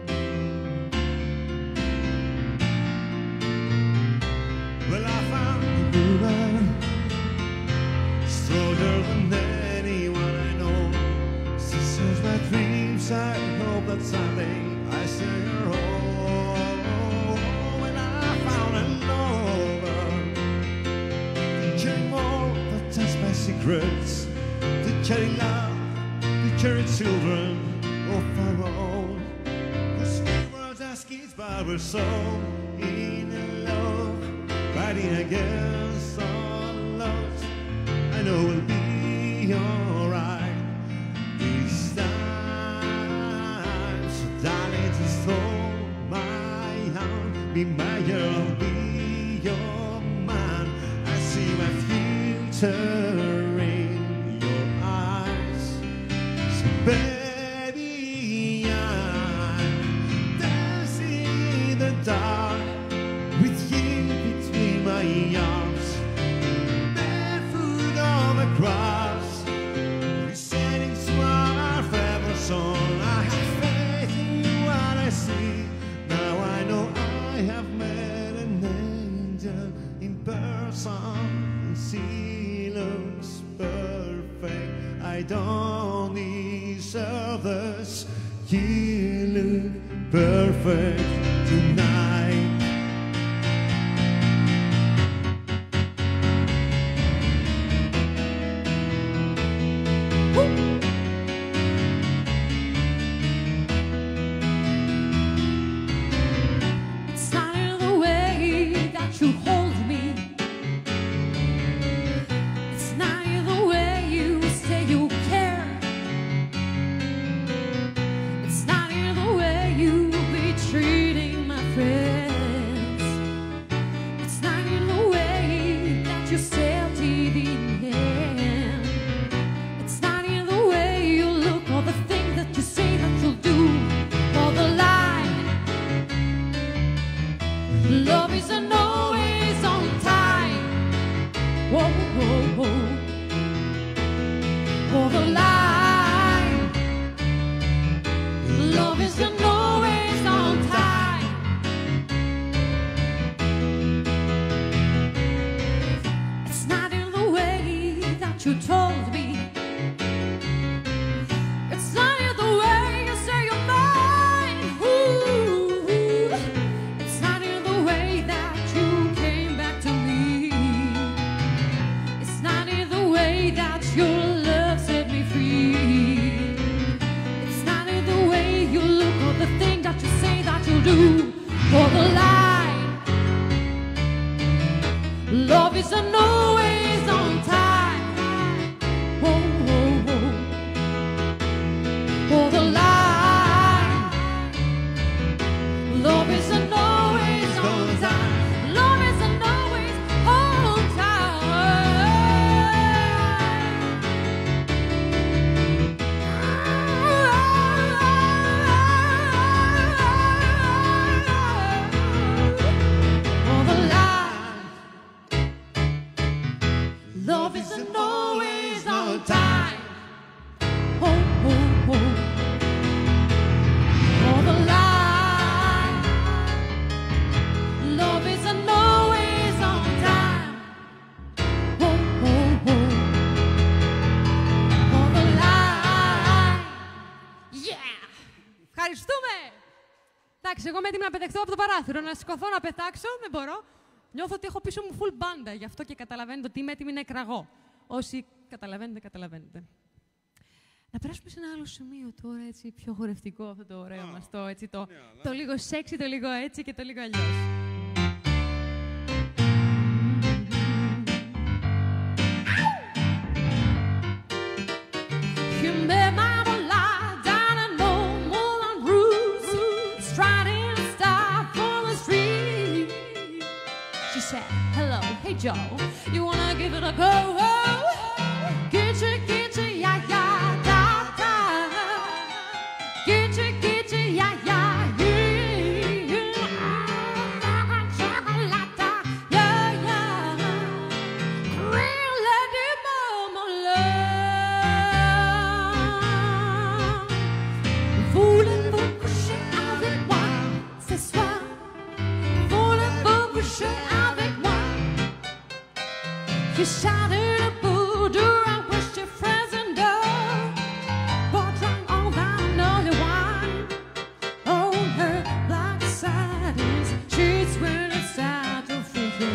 Well, I found a woman stronger than anyone I know. She serves my dreams. I hope that someday I see her home. When I found a lover, caring more than just my secrets, to carry love, to carry children of our own. 'Cause we were just kids, but we're so in love, fighting against all odds. I know we'll be alright this time. So darling, just hold my hand, be my girl, I'll be your man. I see my future in your eyes. So baby, I'm dancing in the dark with you between my arms, barefoot on the grass, listening to our favorite song. I have faith in what I see. Now I know I have met an angel in person. She looks perfect. I don't deserve this. You look perfect tonight. It's not in the way that you hold me. It's not in the way you say you care. It's not in the way you be treating my friends. It's not in the way that you sell TV in hand. It's not in the way you look or the things that you say that you'll do or the lie. Love isn't always on time. Whoa, whoa, whoa. For the lie. Love isn't always on time. It's not in the way that you told me. It's not in the way you say you're mine. Ooh. It's not in the way that you came back to me. It's not in the way that your love set me free. Εντάξει, εγώ είμαι έτοιμη να πεταχτώ από το παράθυρο, να σηκωθώ να πετάξω, δεν μπορώ. Νιώθω ότι έχω πίσω μου full μπάντα, γι' αυτό και καταλαβαίνετε ότι είμαι έτοιμη να εκραγώ. Όσοι καταλαβαίνετε, καταλαβαίνετε. Να περάσουμε σε ένα άλλο σημείο τώρα, έτσι, πιο χορευτικό αυτό το ωραίο μας, το λίγο σεξι, το λίγο έτσι και το λίγο αλλιώς. Hello, hey Joe, you wanna give it a go? Get you, yeah, yeah, da, da. Get you, yeah, yeah, yeah. Chocolate, yeah, yeah. Real lady mama love. Voulez-vous coucher avec moi ce soir? Voulez-vous coucher avec moi? You shouted a voodoo, I wish your friends and dove. But drunk all that another wine. Oh, her black satins, she's wearing a saddle for you.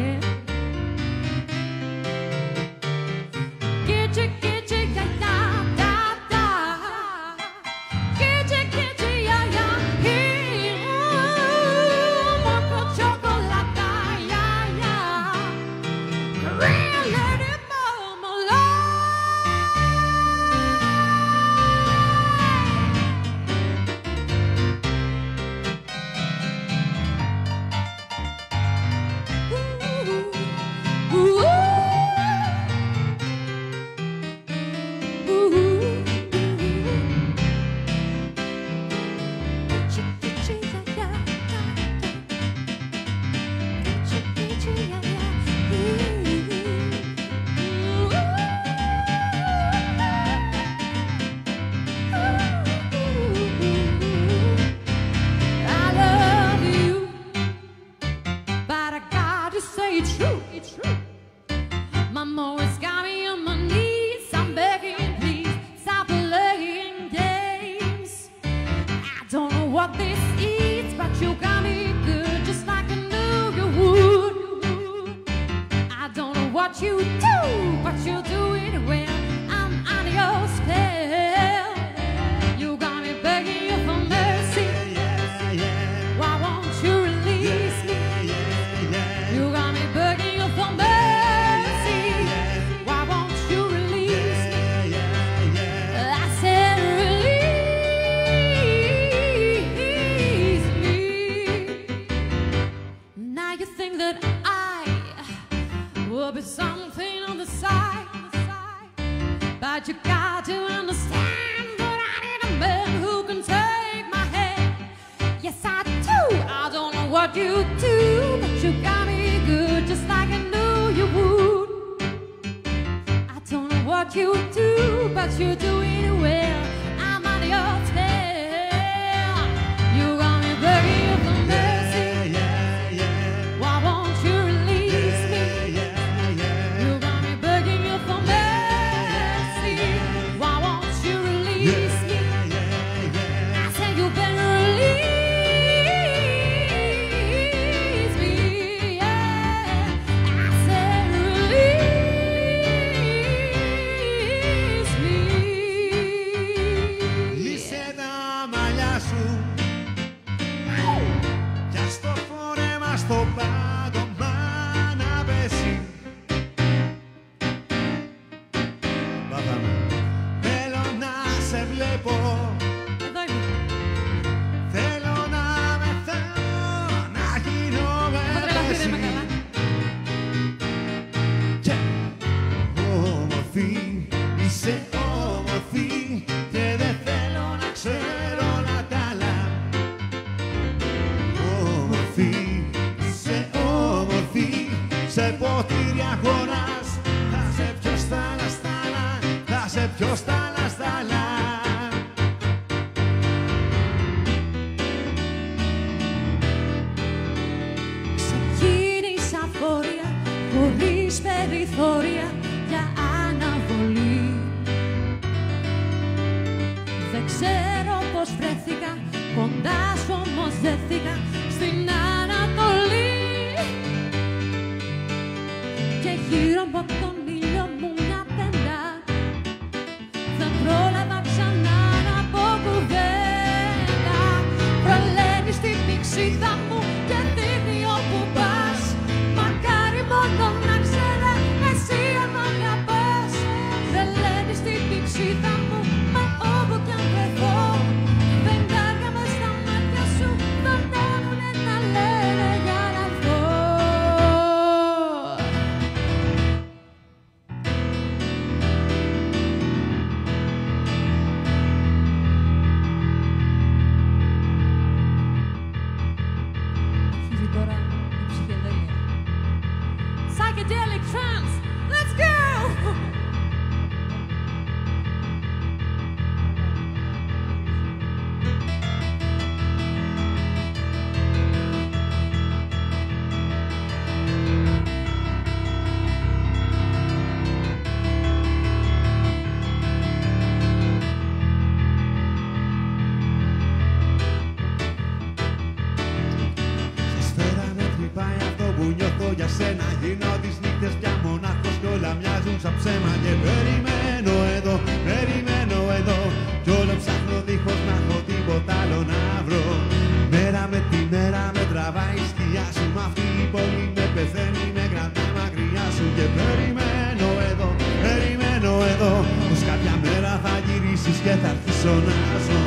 Get you, yeah, yeah, da, da. Get you, yeah, yeah, here. Mocha chocolate, yeah, yeah. Real lady mama I love you, but I gotta say it's true, it's true. Mama always got me on my knees. I'm begging, please stop playing games. I don't know what this is, but you got me good, just like I knew you would. I don't know what you do, but you do it well. I'm on your spell. You got me begging you for mercy. Why won't you release me? You got me begging you for mercy. Why won't you release me? I said release me. Now you think that I will be something on the side, but you got to understand that I need a man who can take my hand. Yes, I do. I don't know what you do, but you got me good, just like I knew you would. I don't know what you do, but you do it well. I'm on your tail. You got me begging you for mercy. Why won't you release me? You got me begging you for mercy. Why won't you release me? I said you better release me. Yeah. I said release me. Λύσε τα μαλλιά σου κι ας το φόρεμα στο πάτωμα να πέσει. Βάθαμε. Θέλω να σε βλέπω, Εδώ είμαι. θέλω να μεθαίνω, να γίνω Έχω τρελαθεί, δεν είμαι εσύ. καλά. Και όμορφη, είσαι όμορφη και δεν θέλω να ξέρω να τα άλλα. Όμορφη, είσαι όμορφη, σε ποτήρια αγώνας θα σε πιω στάλα στάλα, θα σε πιω στάλα στάλα. Ξεκίνησα πορεία χωρίς περιθώρια για αναβολή. Δεν ξέρω πώς βρέθηκα κοντά σου όμως δέθηκα στην Ανατολή. Και γύρω από τον ήλιο μου μια τέντα, δεν πρόλαβα ξανά να πω κουβέντα. Προλένει στην πηξίδα μου και δείχνει όπου πας. Μακάρι μόνο να ξέρω εσύ αν αγαπάς. Προλένει στην πηξίδα μου με όπου κι αν βρεθώ. Βεντάρια μες στα μάτια σου δονώνουνε να λένε για να έρθω. Αρχίζει τώρα η ψυχεδέλεια. Psychedelic trance, let's go! Σας φέρανε τρυπάει αυτό που νιώθω για σένα. Γυρνάω τις νύχτες πια μονάχος κι όλα μοιάζουν σαν ψέμα. Και περιμένω εδώ κι όλο ψάχνω δίχως να έχω τίποτα άλλο να βρω. Μέρα με τη μέρα με τραβάει η σκιά σου. Μ' αυτή η πόλη με πεθαίνει, με κρατάει μακριά σου. Και περιμένω εδώ πως κάποια μέρα θα γυρίσεις και θα αρχίσω να ζω.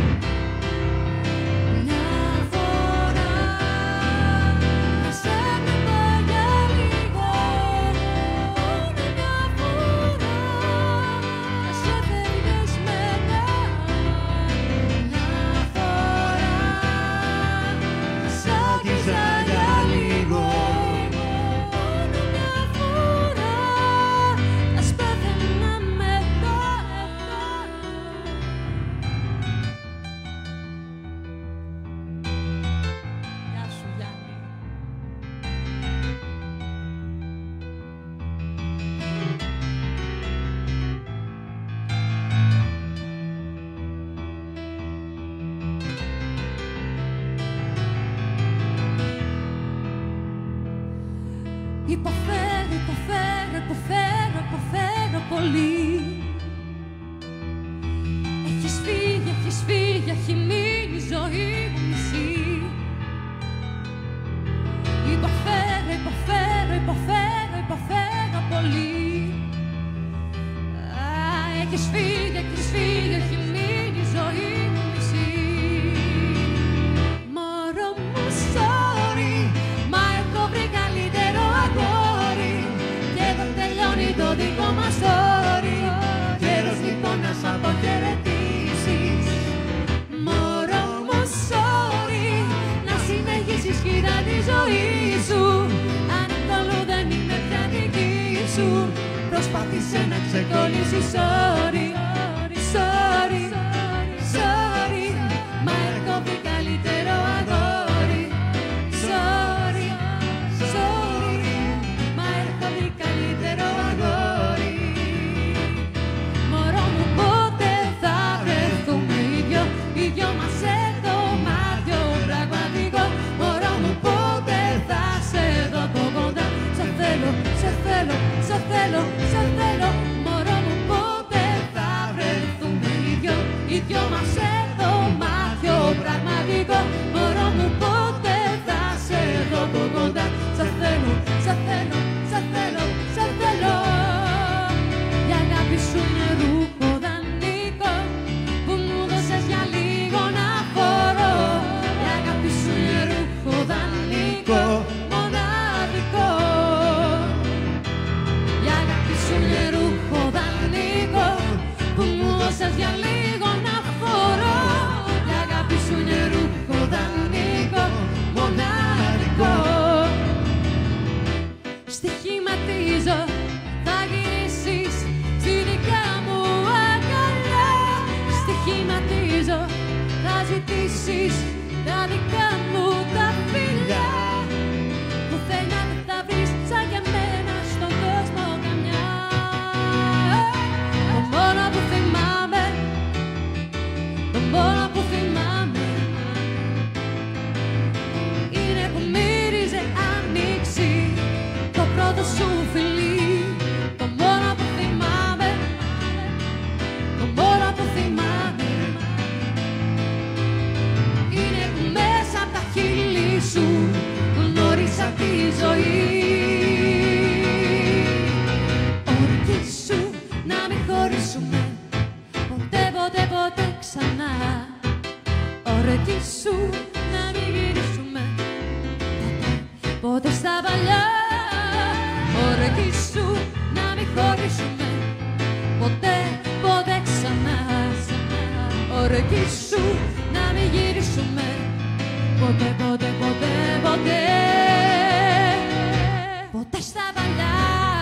Μια φορά να σε βλέπω για λίγο, μόνο μια φορά να σε φεύγεις μετά. Μια φορά να σε άγγιζα για λίγο, μόνο μια φορά να σπέθαινα μετά. Γεια σου Γιάννη. Υποφέρω πολύ. Έχεις φύγει, έχει μείνει η ζωή μου μισή. Υποφέρω πολύ. Έχεις φύγει, έχει μείνει η ζωή μου μισή. Μωρό μου, sorry, μα έχω βρει καλύτερο αγόρι. Και εδώ τελειώνει το δικό μας story. Καιρός λοιπόν να σ' αποχαιρετήσεις. Μωρό μου, sorry, να συνεχίσεις κοίτα τη ζωή σου. Αν το αλλού δεν είναι πια δική σου, προσπάθησε να ξεκολλήσεις. Sorry, μα έχω βρει καλύτερο αγόρι. Sorry, μα έχω βρει καλύτερο αγόρι. Μωρό μου, πότε θα βρεθούμε οι δυο μας σε δωμάτιο πραγματικό. Μωρό μου, πότε θα σε δω από κοντά. Σε θέλω. Μωρό μου, πότε θα βρεθούμε οι δυο μας σε δωμάτιο πραγματικό. Μωρό μου, πότε θα σε δω από κοντά. Σε θέλω. Η αγάπη σου είναι ρούχο δανεικό που μου δώσες για λίγο να φορώ. Η αγάπη σου είναι ρούχο δανεικό μοναδικό. Η αγάπη σου είναι ρούχο δανεικό που μου δώσες για λίγο να φορώ. Η αγάπη σου είναι ρούχο δανεικό μοναδικό. Στοιχηματίζω, θα γυρίσεις στη δικιά μου αγκαλιά. Στοιχηματίζω, θα ζητήσεις τα δικά μου τα φιλιά. Πουθενά δεν θα βρεις σαν και εμένα στον κόσμο καμιά. Το μόνο που θυμάμαι ξανά. Ορκίσου να μην γυρίσουμε ποτέ στα παλιά. Ορκίσου να μην χωρίσουμε ποτέ, ποτέ ξανά. Ορκίσου να μην γυρίσουμε ποτέ, ποτέ, ποτέ, ποτέ, ποτέ στα παλιά.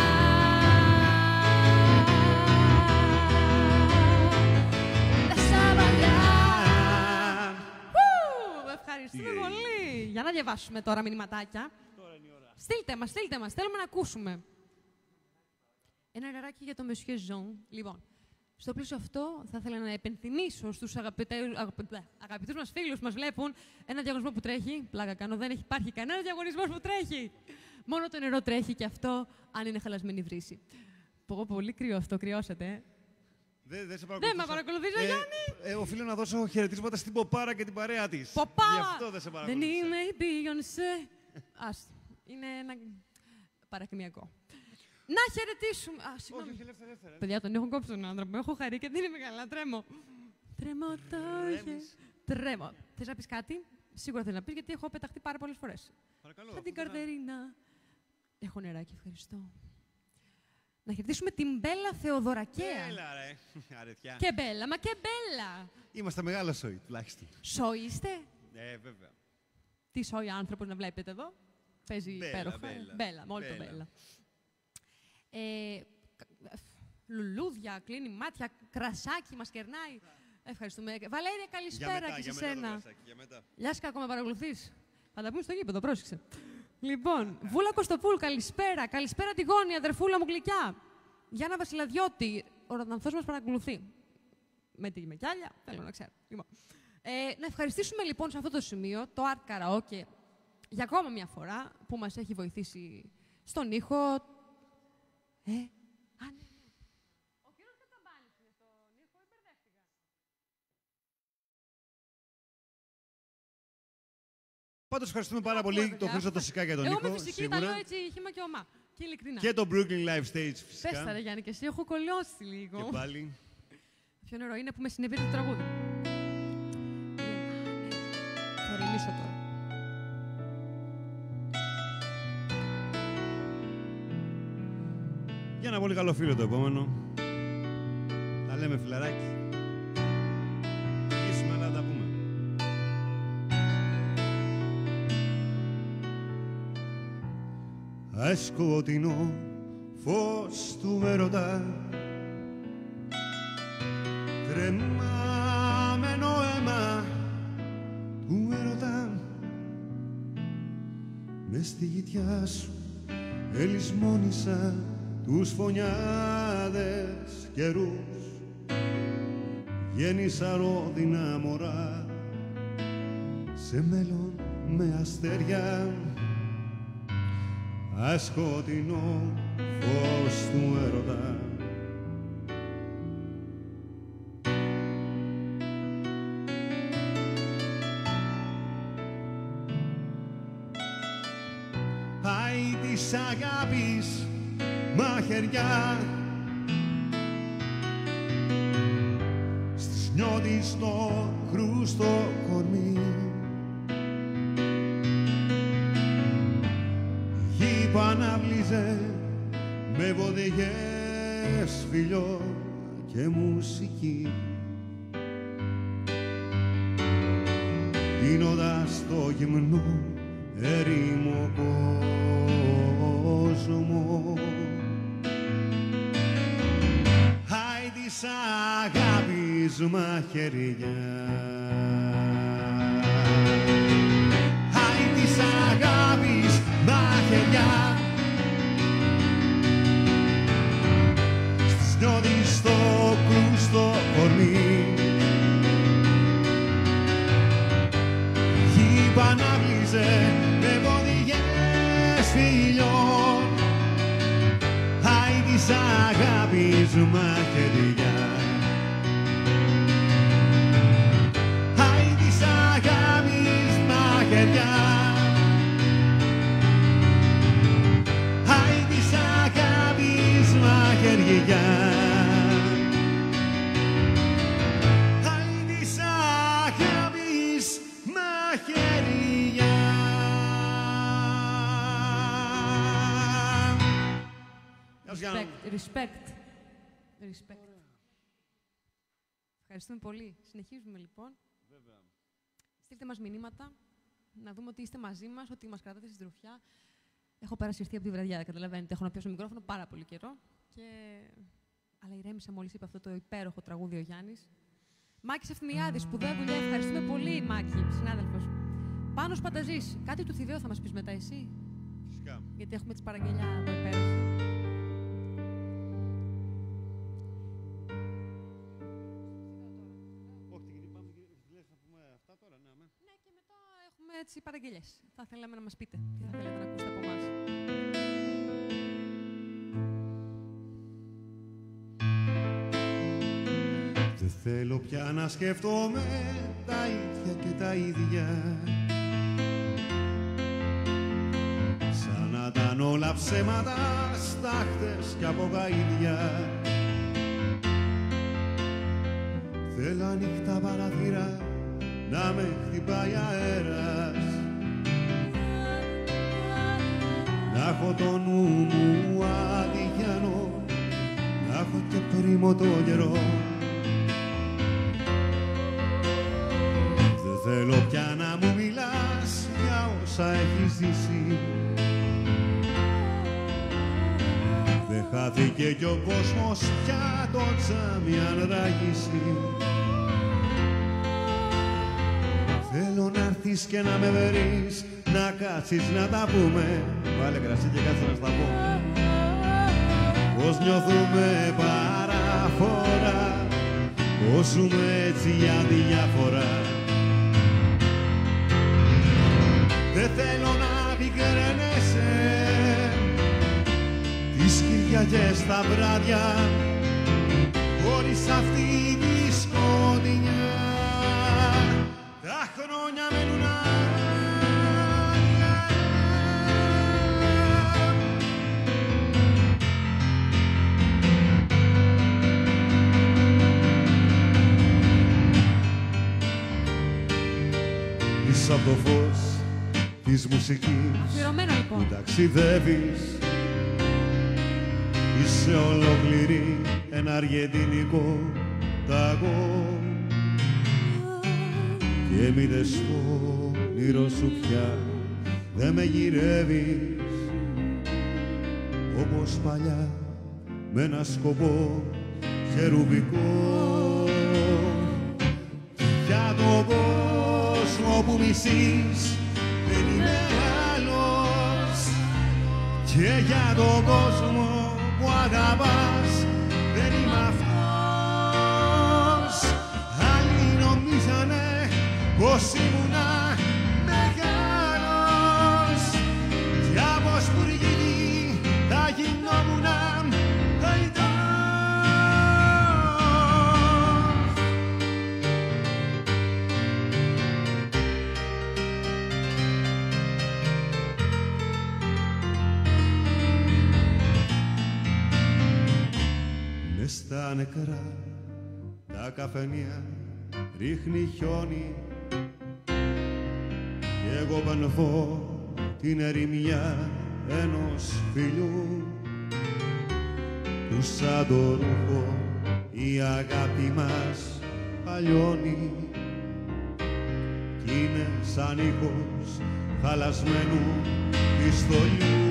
Ευχαριστούμε πολύ. Για να διαβάσουμε τώρα μηνυματάκια. Στείλτε μας, θέλουμε να ακούσουμε. Ένα νεράκι για το Monsieur Jean. Λοιπόν, στο πλαίσιο αυτό θα ήθελα να επενθυμίσω στους αγαπητούς μας φίλους που μας βλέπουν ένα διαγωνισμό που τρέχει. Πλάκα κάνω, δεν υπάρχει κανένα διαγωνισμός που τρέχει. Μόνο το νερό τρέχει και αυτό αν είναι χαλασμένη βρύση. Πολύ κρύο αυτό, κρυώσατε. Δεν με παρακολουθείς, Γιάννη! Οφείλω να δώσω χαιρετίσματα στην Ποπάρα και την παρέα της. Ποπάρα! Γι' αυτό δεν σε παρακολουθήσα. Δεν είμαι η Beyoncé. Ας, είναι ένα παρακμιακό. Να χαιρετήσουμε. Α, συγγνώμη. Όχι, ελεύθερα. Παιδιά, τον έχω κόψει τον άντρα μου. Έχω χαρεί και δεν είμαι καλά. Τρέμω. Τρέμω το τρέμω. Θες να πεις κάτι? Σίγουρα θες να πεις, γιατί έχω πεταχτεί πάρα πολλές φορές. Παρακαλώ. Σαν την Καρδερίνα. Έχω νεράκι, ευχαριστώ. Να χαιρετήσουμε την Μπέλα Θεοδωρακαία. Μπέλα, ρε. Αρετιά. Και Μπέλα, μα και Μπέλα. Είμαστε μεγάλα σόι, τουλάχιστον. Σόι είστε? Βέβαια. Τι σόι άνθρωπος να βλέπετε εδώ. Παίζει υπέροχα. Μπέλα, μόνο το Μπέλα. Λουλούδια, κλείνει μάτια, κρασάκι μας κερνάει. Ευχαριστούμε. Βαλέρια, καλησπέρα και σε σένα. Λιάσκα, ακόμα παρακολουθείς? Θα τα πούμε στο γήπεδο, πρόσεξε. Λοιπόν, Βούλα Κωστοπούλ, καλησπέρα. Καλησπέρα Τιγόνη, αδερφούλα μου γλυκιά. Γιάννα Βασιλαδιώτη, ο Ροδανθός μας παρακολουθεί. Με τη γυμεκιάλια, θέλω να ξέρω. Λοιπόν, να ευχαριστήσουμε λοιπόν σε αυτό το σημείο το Art Karaoke για ακόμα μια φορά που μας έχει βοηθήσει στον ήχο. Ναι. Ο κύριος Κατσαμπάνης είναι στον ήχο, μπερδεύτηκα. Πάντως ευχαριστούμε πάρα πολύ τον Χρήστο το Σικά για τον ήχο. Εγώ με φυσική τα λέω έτσι χύμα και ομά. Και ειλικρινά. Και το Brooklyn Live Stage φυσικά. Πες τα ρε Γιάννη και εσύ, έχω κολλιώσει λίγο. Και πάλι. Ποιο νερό είναι που με συνέβη το τραγούδι. Θα ρεμίσω τώρα. Για ένα πολύ καλό φίλο το επόμενο. Τα λέμε φιλαράκι. Ήσουμε, αλλά τα πούμε. Ασκοτεινό φως του έρωτα, τρεμάμενο αίμα του έρωτα, μες στη γητιά σου ελισμόνησα τους φωνιάδες καιρούς. Γέννησα ρόδινα μωρά σε μέλλον με αστέρια, ασκοτεινό φως του έρωτα. Άι της αγάπης μαχαιριά, στις νιώτης το χρούστο κορμί, γη παναβλίζε με βοδιές φιλιό και μουσική, δίνοντας το γυμνό ερήμο κόσμο. Άι της αγάπης μαχαιριά, άι της αγάπης μαχαιριά, στις νιώδεις το κρούστο κορμί, γη παναβλίζε με βοδιές φιλιό, άι της αγάπης μαχαιριά, άι της αγάπης μαχαιριά, άι της αγάπης μαχαιριά, άι της Respect. Ευχαριστούμε πολύ. Συνεχίζουμε λοιπόν. Βέβαια. Στείλτε μας μηνύματα, να δούμε ότι είστε μαζί μας, ότι μας κρατάτε στη στροφιά. Έχω περάσει από τη βραδιά, καταλαβαίνετε. Έχω να πιάσω μικρόφωνο πάρα πολύ καιρό. Αλλά ηρέμησα μόλις είπε αυτό το υπέροχο τραγούδι ο Γιάννης. Μάκης Ευθυμιάδης, σπουδαία δουλειά. Ευχαριστούμε πολύ, Μάκη, συνάδελφος. Πάνος Πανταζής, κάτι του Θηβαίου θα μας πεις μετά εσύ. Φυσικά. Γιατί έχουμε τις παραγγελιά εδώ υπέροχη. Έτσι παραγγελιές. Θα θέλαμε να μας πείτε τι θα θέλετε να ακούσετε από εμάς. Δεν θέλω πια να σκέφτομαι τα ίδια και τα ίδια, σαν να ήταν όλα ψέματα, στάχτες κι από γαΐδια. Θέλω ανοιχτά παραθύρα να με χτυπάει αέρας, να έχω το νου μου αδιάνο, να έχω και πρίμο το καιρό. Δεν θέλω πια να μου μιλάς για όσα έχεις ζήσει, δεν χάθηκε κι ο κόσμος πια το τζάμι αν ράγισει. Θέλω να έρθεις και να με βρεις, να κάτσεις να τα πούμε. Βάλε κρασί και κάτσε να στα πω. Πώς νιώθουμε παράφορα, πώς ζούμε έτσι αδιάφορα. Δεν θέλω να πικραίνεσαι τις Κυριακές τα βράδια, χωρίς αυτή τη σκοτεινιά. Τα χρόνια μένουν άδεια. Πίσω από το φως της μουσικής λοιπόν που ταξιδεύεις, είσαι ολόκληρη ένα αργεντινικό τάγο. Και μήτε στο όνειρο σου πια δεν με γυρεύεις, όπως παλιά με ένα σκοπό χερουβικό. Για τον κόσμο που μισείς δεν είμαι άλλος, και για τον κόσμο που αγαπάς δεν είμαι αυτός. Άλλοι νομίζανε πως ήμουνα μεγάλος, κι από σπουργίτη θα γινόμουνα χαϊδός. Μες στα νεκρά τα καφενεία ρίχνει χιόνι, κι εγώ πανωθώ την ερημιά ενός φιλιού, που σαν το ρούχο η αγάπη μας παλιώνει, κι είναι σαν ήχος χαλασμένου πιστολιού.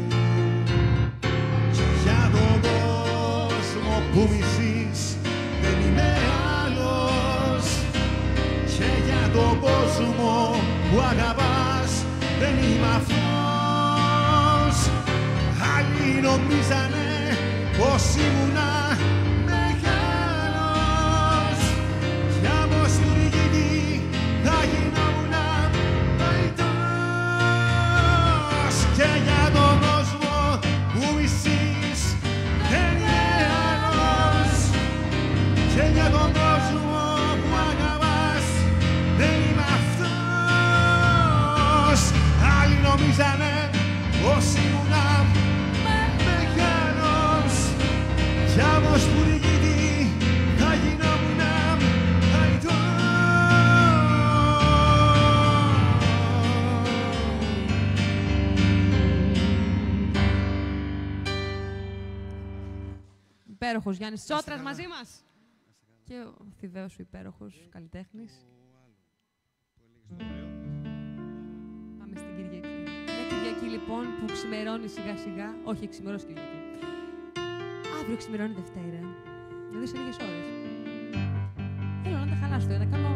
Για τον κόσμο που μισείς δεν είμαι άλλος, και για τον κόσμο που αγαπάς δεν είμαι αυτός. Άλλοι νομίζανε πως ήμουνα μεγάλος, κι από σπουργίτη θα γινόμουνα παϊτός. Και για τον κόσμο που μισείς δεν είμαι άλλος, και για τον κόσμο που αγαπάς δεν είμαι αυτός. Άλλοι νομίζανε πως ήμουνα μεγάλος, κι υπέροχος Γιάννης Τσότρας μαζί μας. Και ο Θηβαίος ο υπέροχος καλλιτέχνης. Πάμε στην Κυριακή. Μια Κυριακή λοιπόν που ξημερώνει σιγά σιγά. Όχι, ξημερώσει Κυριακή. Αύριο ξημερώνει Δευτέρα. Δηλαδή σε λίγες ώρες. Θέλω να τα χαλάσω, να τα κάνω.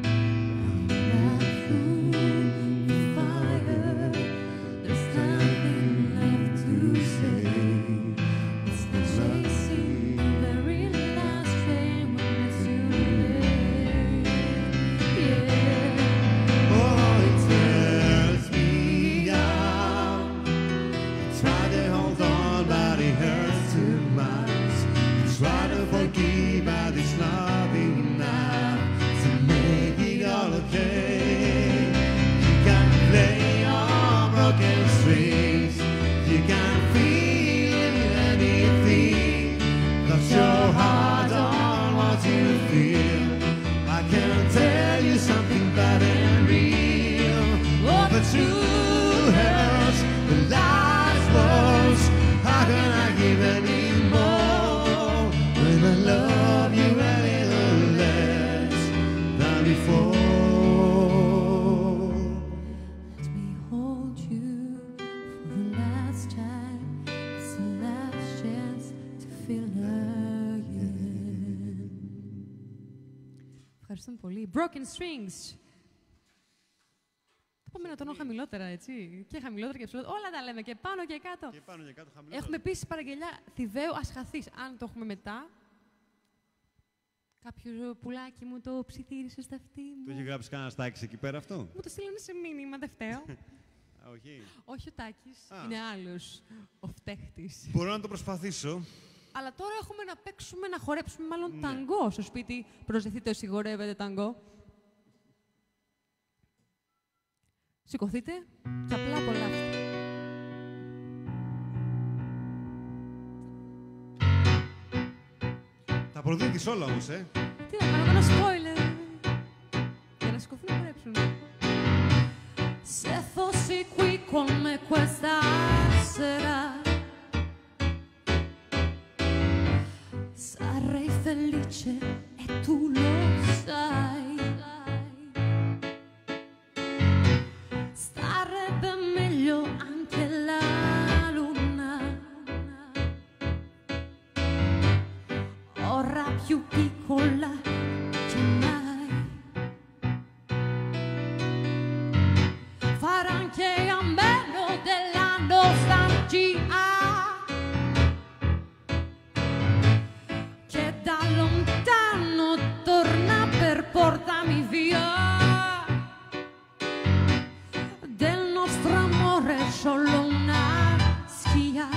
Nothing Ευχαριστούμε πολύ. Broken Strings. Το πάμε να τονώ χαμηλότερα, έτσι. Και χαμηλότερα και ψηλότερα. Όλα τα λέμε και πάνω και κάτω. Και πάνω και κάτω, χαμηλότερα. Έχουμε επίσης παραγγελιά Θηβαίου ας χαθείς. Αν το έχουμε μετά. Κάποιο πουλάκι μου το ψιθύρισε στα αυτή μου. Το έχει γράψει κανένα Τάκης εκεί πέρα αυτό? Μου το στείλανε σε μήνυμα, δεν φταίω. Όχι. Όχι ο Τάκης, είναι άλλος ο φταίχτης. Μπορώ να το προσπαθήσω. Αλλά τώρα έχουμε να παίξουμε, να χορέψουμε μάλλον ταγκό στο σπίτι. Προσδεθείτε όσοι χορεύετε ταγκό. Σηκωθείτε και απλά απολαύστε. Τα προδίδεις όλα όμως, Τι να κάνω, ένα spoiler. Για να σηκωθούν να χορέψουν. Se fossi qui con me questa sera sarei felice e tu lo sai. Starebbe meglio anche la luna, ora più piccola che mai. Farà anche a meno della nostalgia che da lontano torna per portarmi via. Del nostro amore solo una scia,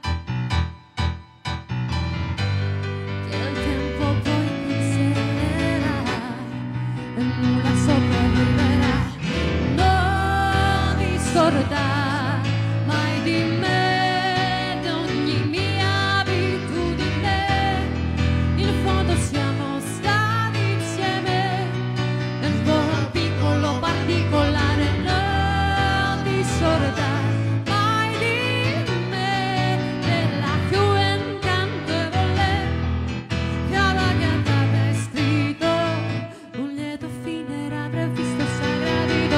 che il tempo poi cancellerà e nulla sopravviverà. Non discordar mai di me, di ogni mia abitudine. In fondo siamo stati insieme nel cuore piccolo particolare. Non discordar mai di me, della più incantevole fiaba che andava scritto. Un lieto fine era previsto sagradito.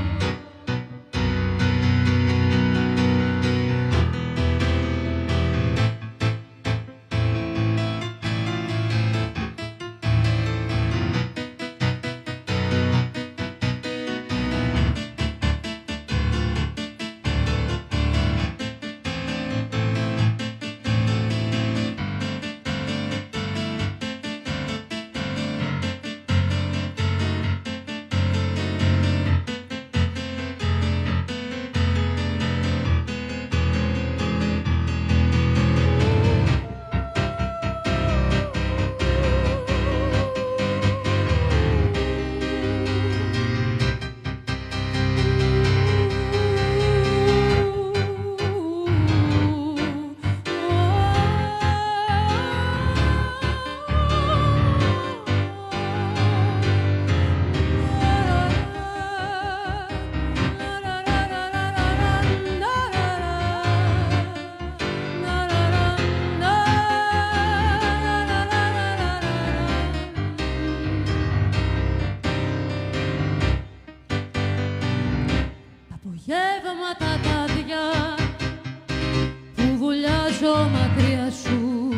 Απογεύματα τα δυο που βουλιάζω μακριά σου.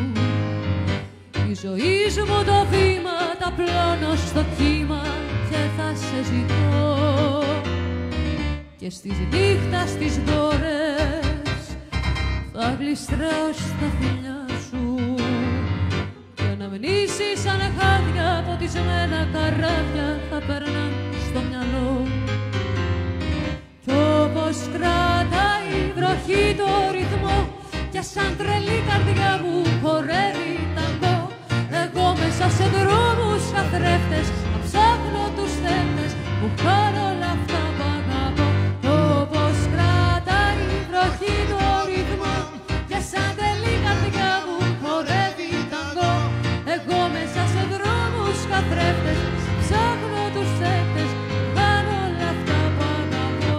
Η ζωή μου το βήμα τα πλώνω στο κύμα και θα σε ζητώ. Και στις νύχτα στις δώρες θα γλιστράω στα φιλιά σου. Και να μνήσεις σαν χάδια ποτισμένα καράβια θα περνά στο μυαλό. Κι όπως κρατάει η βροχή το ρυθμό και σαν τρελή καρδιά μου χορεύει ταγκό. Εγώ μέσα σε δρόμους καθρέφτες να ψάχνω τους θέτες που κάνω όλα αυτά που αγαπώ. Κι όπως κρατάει η βροχή το ρυθμό και σαν τρελή καρδιά μου χορεύει ταγκό. Εγώ μέσα σε δρόμους καθρέφτες ψάχνω τους θέτες που κάνω όλα αυτά που αγαπώ.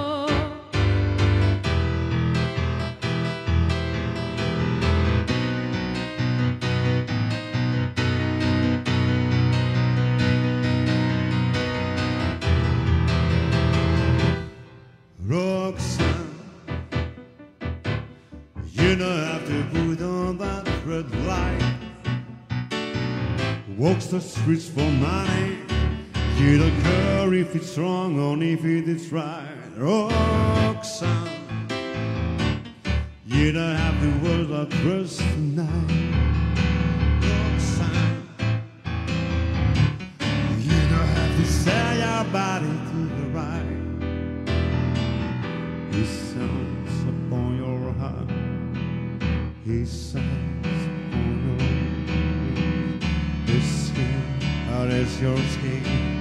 Roxanne, you don't have to put on that red light. Walks the streets for money You don't care if it's wrong or if it is right. Roxanne, you don't have the words I trust tonight. Roxanne, you don't have to sell your body to the right. He sounds upon your heart. He sounds upon your heart. His skin, how is your skin?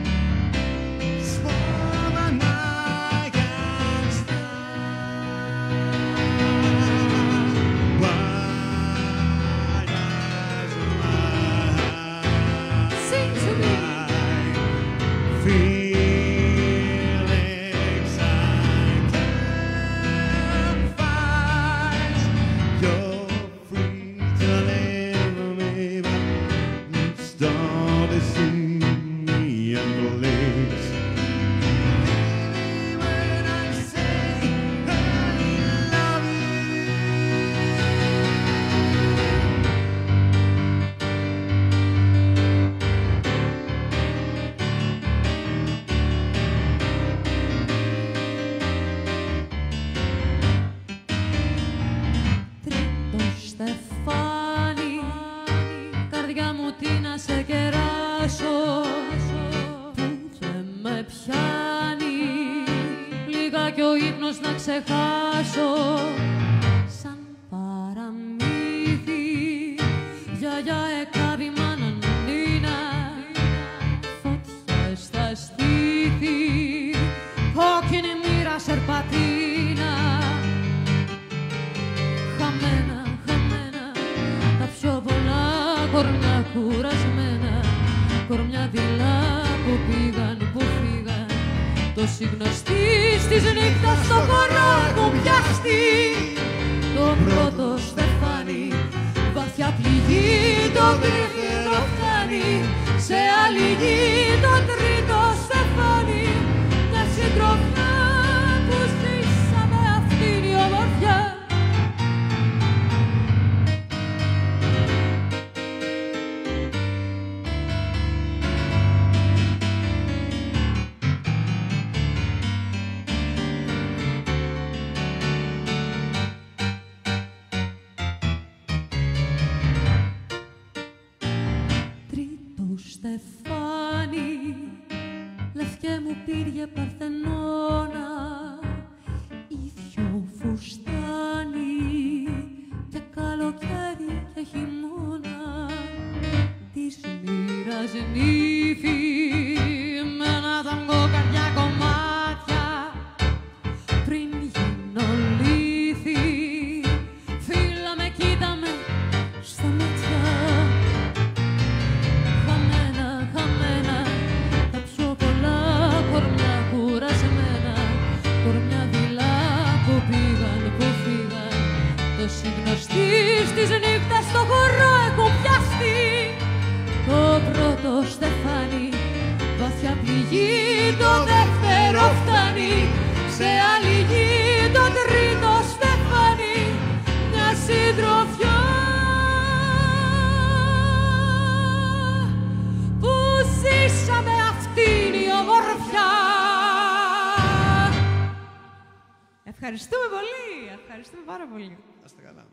Ευχαριστούμε πολύ. Ευχαριστούμε πάρα πολύ. Άστε καλά.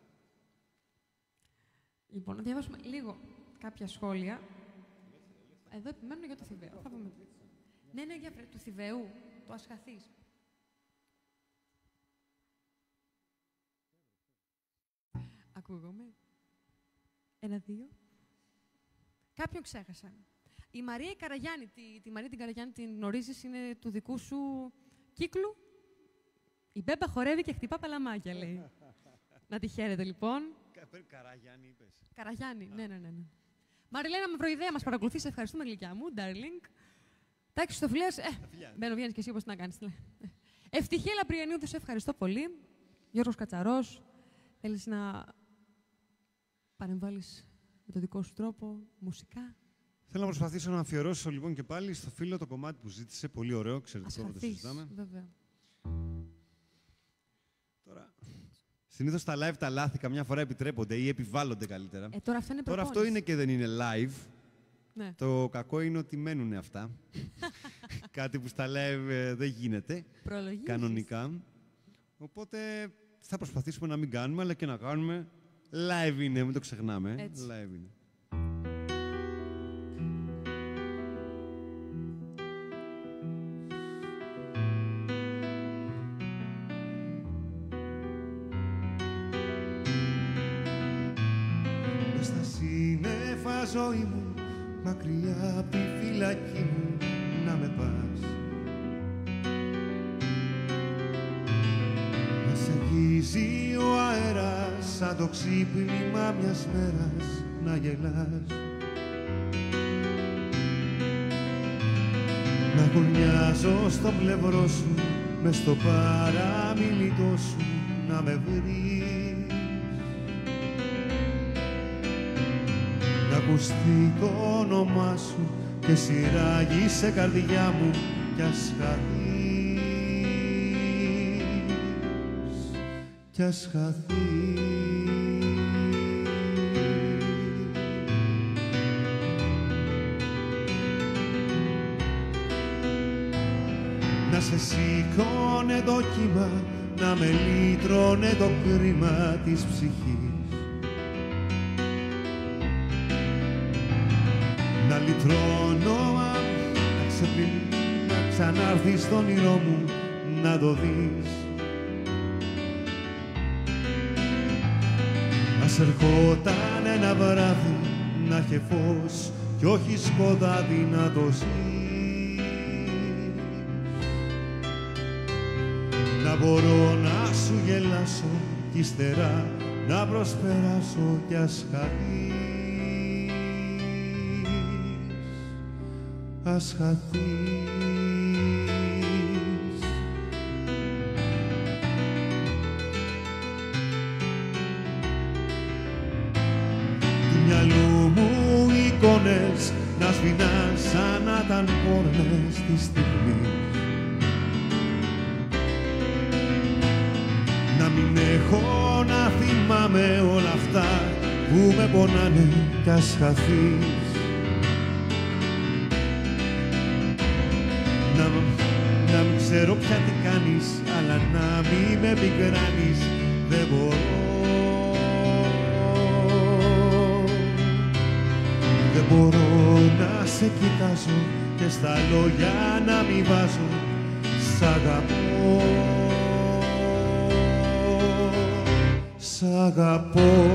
Λοιπόν, να διαβάσουμε λίγο κάποια σχόλια. Εδώ επιμένουν για το Θηβαίο. Θα πούμε. Ναι, ναι, για του Θηβαίου, το Ασχαθής. Ακούγομαι. 1, 2. Κάποιον ξέχασα. Η Μαρία Καραγιάννη, τη Μαρία την Καραγιάννη την γνωρίζεις, είναι του δικού σου κύκλου. Η Μπέμπα χορεύει και χτυπά παλαμάκια, λέει. Να τη χαίρετε, λοιπόν. Καραγιάννη, είπες. Καραγιάννη, ναι. Μαριλένα Μαυροειδέα, μας παρακολουθεί. Σε ευχαριστούμε, γλυκιά μου, darling. Τάξη στο φιλές. Μπαίνω, βγαίνεις και εσύ, πώς να κάνεις. Ευτυχία Λαπριανίου, σε ευχαριστώ πολύ. Γιώργος Κατσαρός, θέλεις να παρεμβάλλεις με το δικό σου τρόπο, μουσικά. Θέλω να προσπαθήσω να αφιερώσω λοιπόν και πάλι στο φίλο το κομμάτι που ζήτησε. Πολύ ωραίο, εξαιρετικό, δεν το συζητάμε. Βέβαια. Τώρα, συνήθως τα live τα λάθη καμιά φορά επιτρέπονται ή επιβάλλονται καλύτερα. Τώρα αυτό είναι προπόνηση. Τώρα αυτό είναι και δεν είναι live. Ναι. Το κακό είναι ότι μένουν αυτά. Κάτι που στα live δεν γίνεται κανονικά. Οπότε θα προσπαθήσουμε να μην κάνουμε, αλλά και να κάνουμε. Live είναι, μην το ξεχνάμε. Έτσι. Live είναι. Μες στα σύννεφα ζωή μου, μακριά απ' τη φυλακή μου, να με πας. Να σε αγγίζει ο αέρας, σαν το ξύπνημα μιας μέρας, να γελάς. Να γωνιάζω στο πλευρό σου, μες στο παραμιλητό σου, να με βρεις. Να ακουστεί το όνομά σου και σειράγει σε καρδιά μου κι ας χαθείς, κι ας χαθείς. Να σε σηκώνε το κύμα, να με λύτρωνε το κρίμα της ψυχής. Να λυτρώνω, να ξανάρθεις στο όνειρό μου, να το δεις. Ας ερχόταν ένα βράδυ, να είχε φως κι όχι σκοτάδι, να το ζεις. Να μπορώ να σου γελάσω κι ύστερα να προσπεράσω κι ας χαθείς, ας χαθείς. Του μυαλού μου εικόνες να σβηνάν σαν να ήταν πόρνες της στιγμής. Να μην έχω να θυμάμαι όλα αυτά που με πονάνε κι ας χαθείς. Να μην ξέρω πια τι κάνεις, αλλά να μην με πικράνεις, δεν μπορώ. Δεν μπορώ να σε κοιτάζω και στα λόγια να μην βάζω σ' αγαπώ, σ' αγαπώ.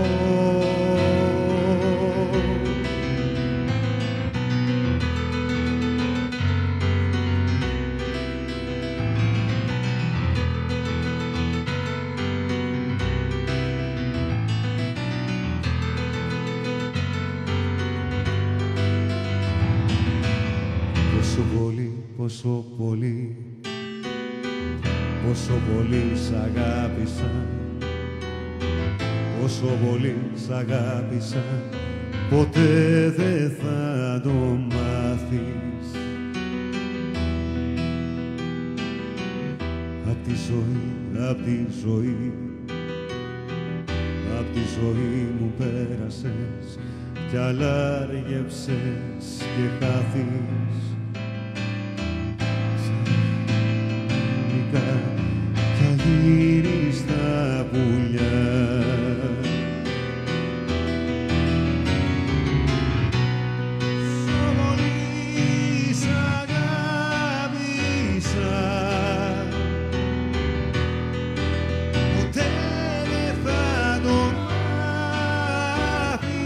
Πόσο πολύ, πόσο πολύ σ' αγάπησα, πόσο πολύ σ' αγάπησα, ποτέ δεν θα το μάθεις. Απ' τη ζωή, απ' τη ζωή, απ' τη ζωή μου πέρασες κι αλλάργεψες και χάθεις. Κι αγύρεις τα πουλιά. Σ' πολύ σ' αγάπησα, ποτέ δεν θα το μάθεις.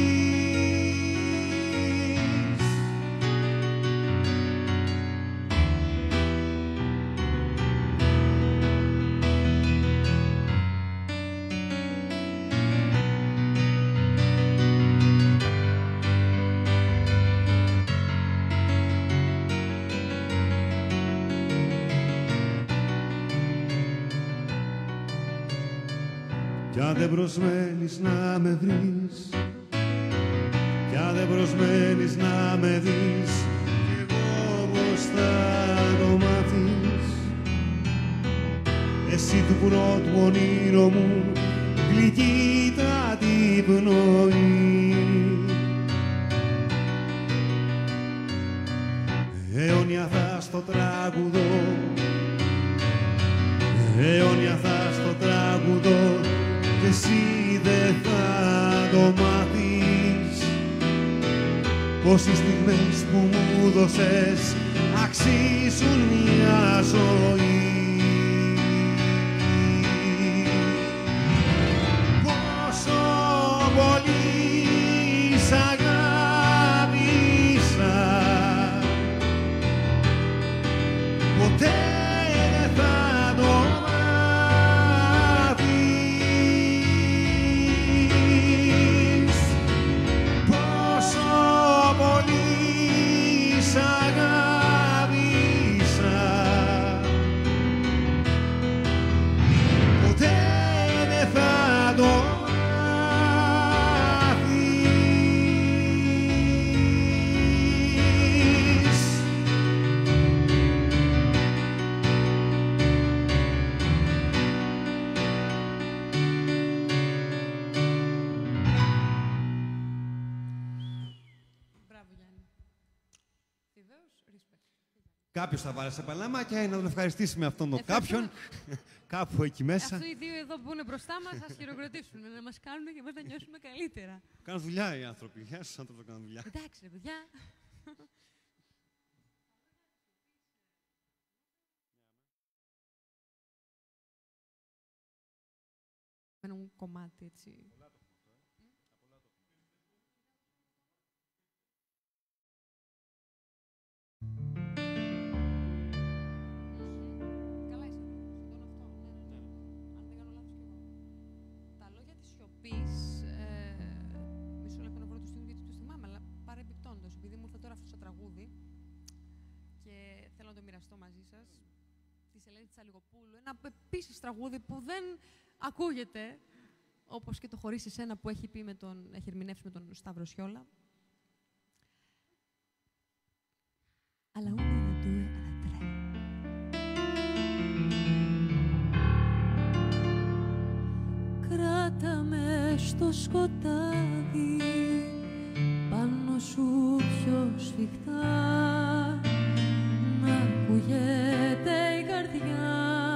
Κι αν δεν προσμένεις να με βρεις, κι αν δεν προσμένεις να με δεις, κι εγώ πως θα το μάθεις. Εσύ του πρώτου όνειρου μου γλυκύτατη πνοή, πως οι στιγμές που μου δώσες αξίζουν μια ζωή. Πόσο πολύ σ' αγάπησα, ποτέ δεν θα το μάθεις. Πόσο πολύ σ' αγάπησα, ποτέ δεν θα το μάθεις. Μπράβο, Γιάννη. Βεβαίως, respect. Κάποιος θα βάλει σε παλάμα και να τον ευχαριστήσει με αυτόν τον κάποιον. Κάπου εκεί μέσα. Αυτοί οι δύο εδώ που είναι μπροστά μας, ας χειροκροτήσουν, να μας κάνουν και εμάς να νιώσουμε καλύτερα. Κάνουν δουλειά οι άνθρωποι. Γεια σας, άνθρωποι που κάνουν δουλειά. Εντάξει, ρε παιδιά. Ένα κομμάτι, έτσι. Καλά είσαι εδώ, στον αυτό, ναι. Αν δεν κάνω λάθος κι εγώ. Τα λόγια της σιωπής, μισό λεπτό να βρω το στιγμή γιατί το θυμάμαι, αλλά παρεμπιπτόντως, επειδή μου ήρθε τώρα αυτό το τραγούδι και θέλω να το μοιραστώ μαζί σας, της Ελένης Τσαλιγοπούλου, ένα επίσης τραγούδι που δεν ακούγεται, όπως και το «Χωρίς εσένα» που έχει ερμηνεύσει με τον Σταύρο Σιόλα. Αλλά uno, alla due, alla tre. Κράτα με στο σκοτάδι, πάνω σου πιο σφιχτά, να ακούγεται η καρδιά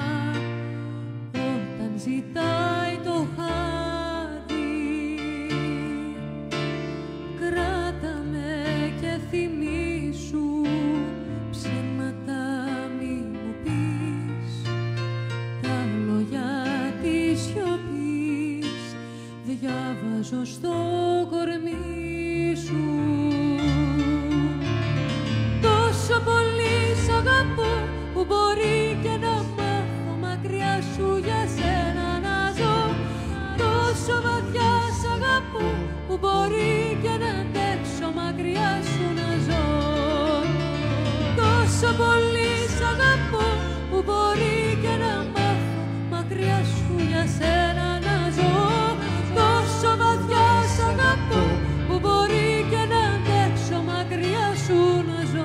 όταν ζητάει το χάδι. Κράτα με και θυμήσου ψέματα μη μου πεις, τα λόγια της σιωπής διάβαζω στο κορμί σου. Τόσο πολύ σ' αγαπώ που μπορεί και να μάθω μακριά σου για σένα να ζω. Τόσο βαθιά σ' αγαπώ που μπορεί και να αντέξω μακριά σου να ζω. Τόσο πολύ σ' αγαπώ που μπορεί και να μάθω μακριά σου για σένα να ζω. Τόσο βαθιά σ' αγαπώ που μπορεί και να αντέξω μακριά σου να ζω.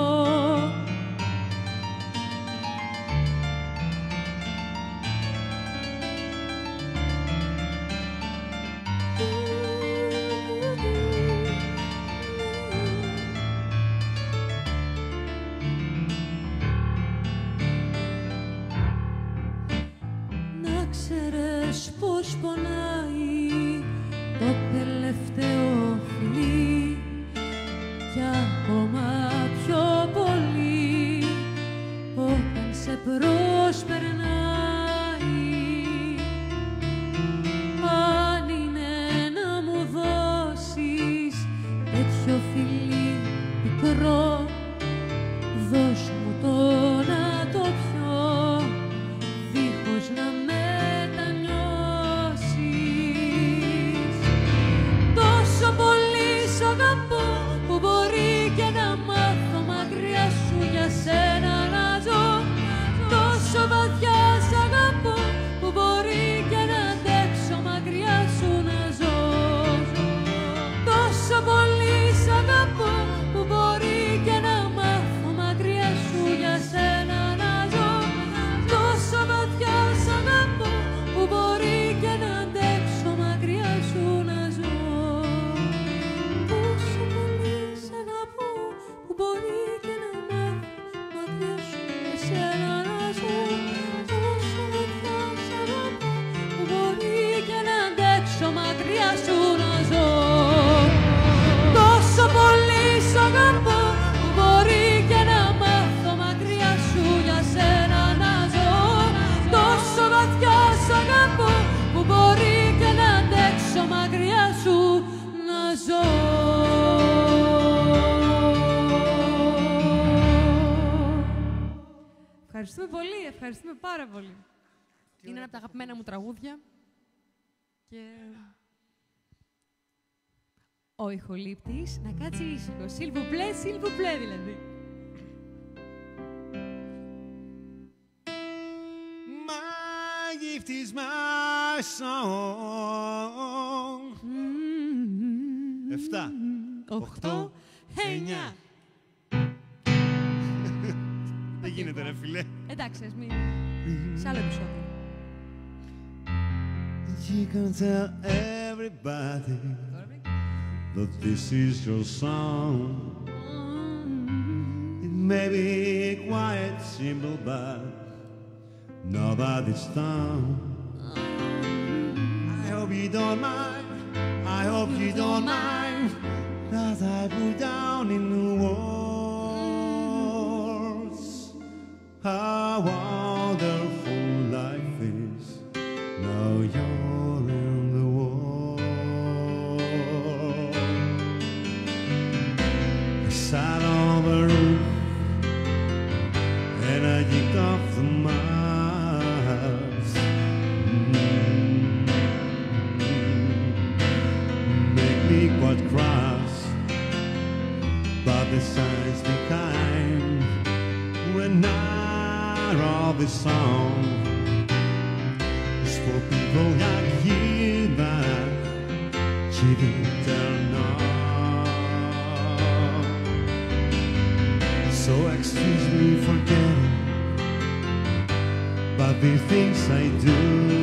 Να ξέρεις πως πονάει το τελευταίο φιλί κι ακόμα πιο πολύ όταν σε προσπερνάει. Αν είναι να μου δώσεις τέτοιο φιλί πικρό, δώσ' μου το να το πιω δίχως να μετανιώσεις. Τόσο πολύ σ' αγαπώ που μπορεί και να μάθω μακριά σου για σένα να ζω. Τόσο βαθιά σ' αγαπώ που μπορεί και να αντέξω μακριά σου να ζω. Τόσο πολύ σ' αγαπώ Ευχαριστούμε πολύ, ευχαριστούμε πάρα πολύ. Είναι ένα από τα αγαπημένα μου τραγούδια. Και... ο ηχολήπτης να κάτσει ήσυχο. S'il vous plaît δηλαδή. My gift is my song. 7, 8, 9. Δεν γίνεται ρε φίλε. Εντάξει, ας μην... σε άλλο επεισόδιο. You can tell everybody that this is your song. It may be quite simple, but now that it's done, I hope you don't mind, I hope you don't mind that I put down in the words how wonderful life is. Now you're in the world. I sat on the roof and I kicked off the mask. Make me quite cross, but the signs be kind when I wrote this song. It's for people like you that she didn't turn on. So excuse me for getting, but the things I do,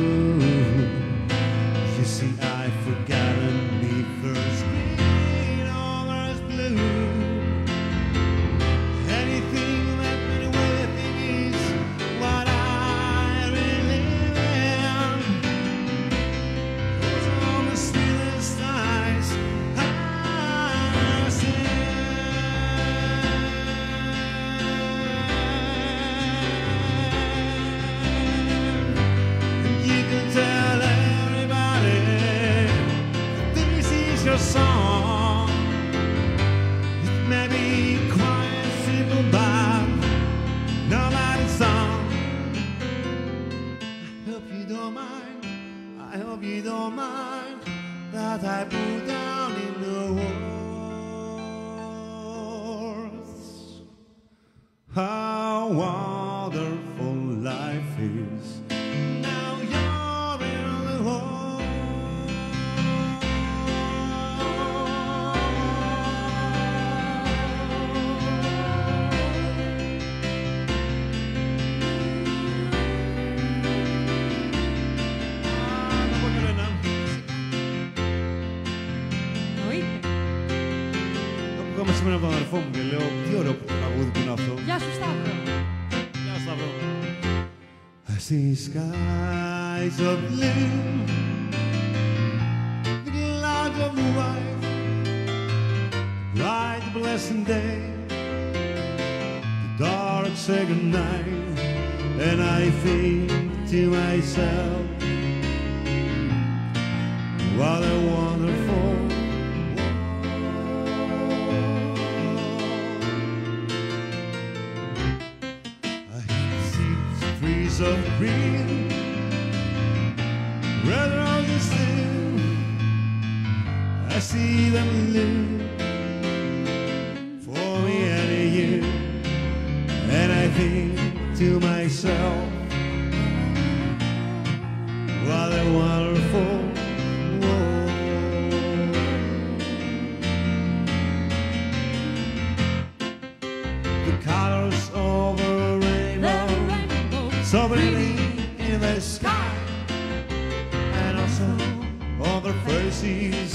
you see I've forgotten the first green over as blue. Anything that anyway think is what I really am. Those are the sweetest eyes I've seen. And you can tell everybody that this is your song. It may be quite simple, but now that it's done, I hope you don't mind, I hope you don't mind that I put down in the words how wonderful life is. Now you're in the world. Εννοείται. Ακόμα σήμερα από τον αδερφό μου και λέω τι ωραίο τραγούδι που είναι αυτό. Γεια σου, Σταύρο. Γεια σου Σταύρο. I see skies of blue, the clouds of white, bright blessed day, the dark second night, and I think to myself, what a wonderful world. I see trees of green, red roses too. I see them live for me and you, and I think to myself, what a wonderful world. The colors of a rainbow, so pretty in the sky, and also all their faces.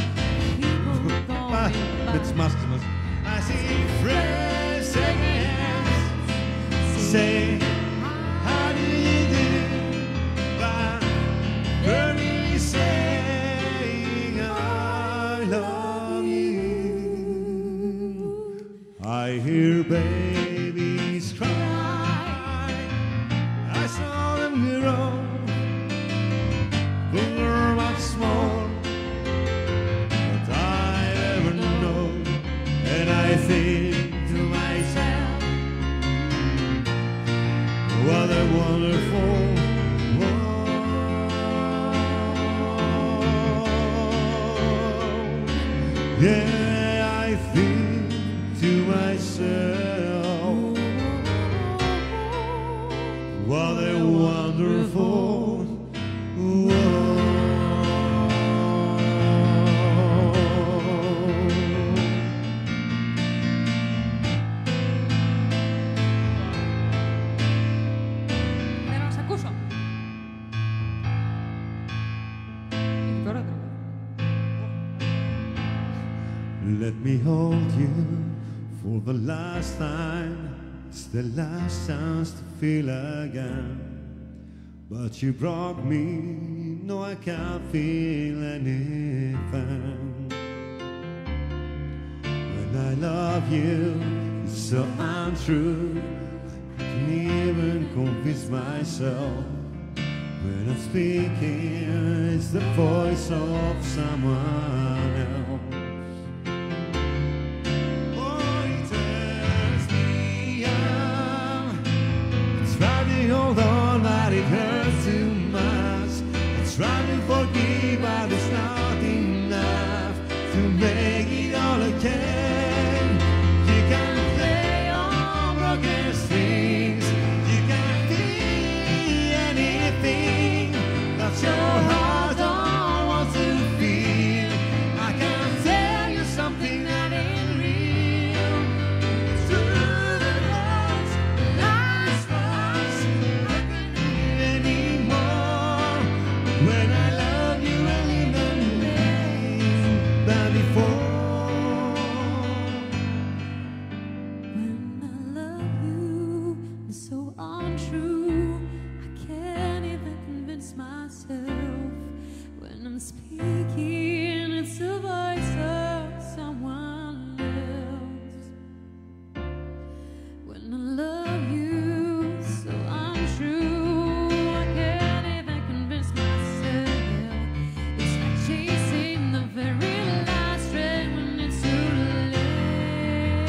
It's Maximus. I see friends shaking hands, saying, how do you do? But Bernie saying, I love you. I hear babies cry. I saw them grow. But they're much more than I ever know. And I think to myself, Yeah, I think to myself, what a wonderful world. Θέλω να σ' ακούσω. Τώρα τρώω. Let me hold you for the last time. It's the last chance to feel again. But you broke me, no I can't feel anything. When I love you, it's so untrue. I can't even convince myself. When I'm speaking, it's the voice of someone else. Hold on, but it hurts too much. I try to forgive, but it's not enough to make it all again. You can play on broken strings. You can feel anything that your heart don't want to feel. I can tell you something that ain't real. It's true that love's the last rush. When I love you a little less than before. When I love you, it's so untrue. I can't even convince myself. When I'm speaking, it's the voice of someone else. When I love you, it's so untrue. I can't even convince myself. It's like chasing the very last train when it's too late.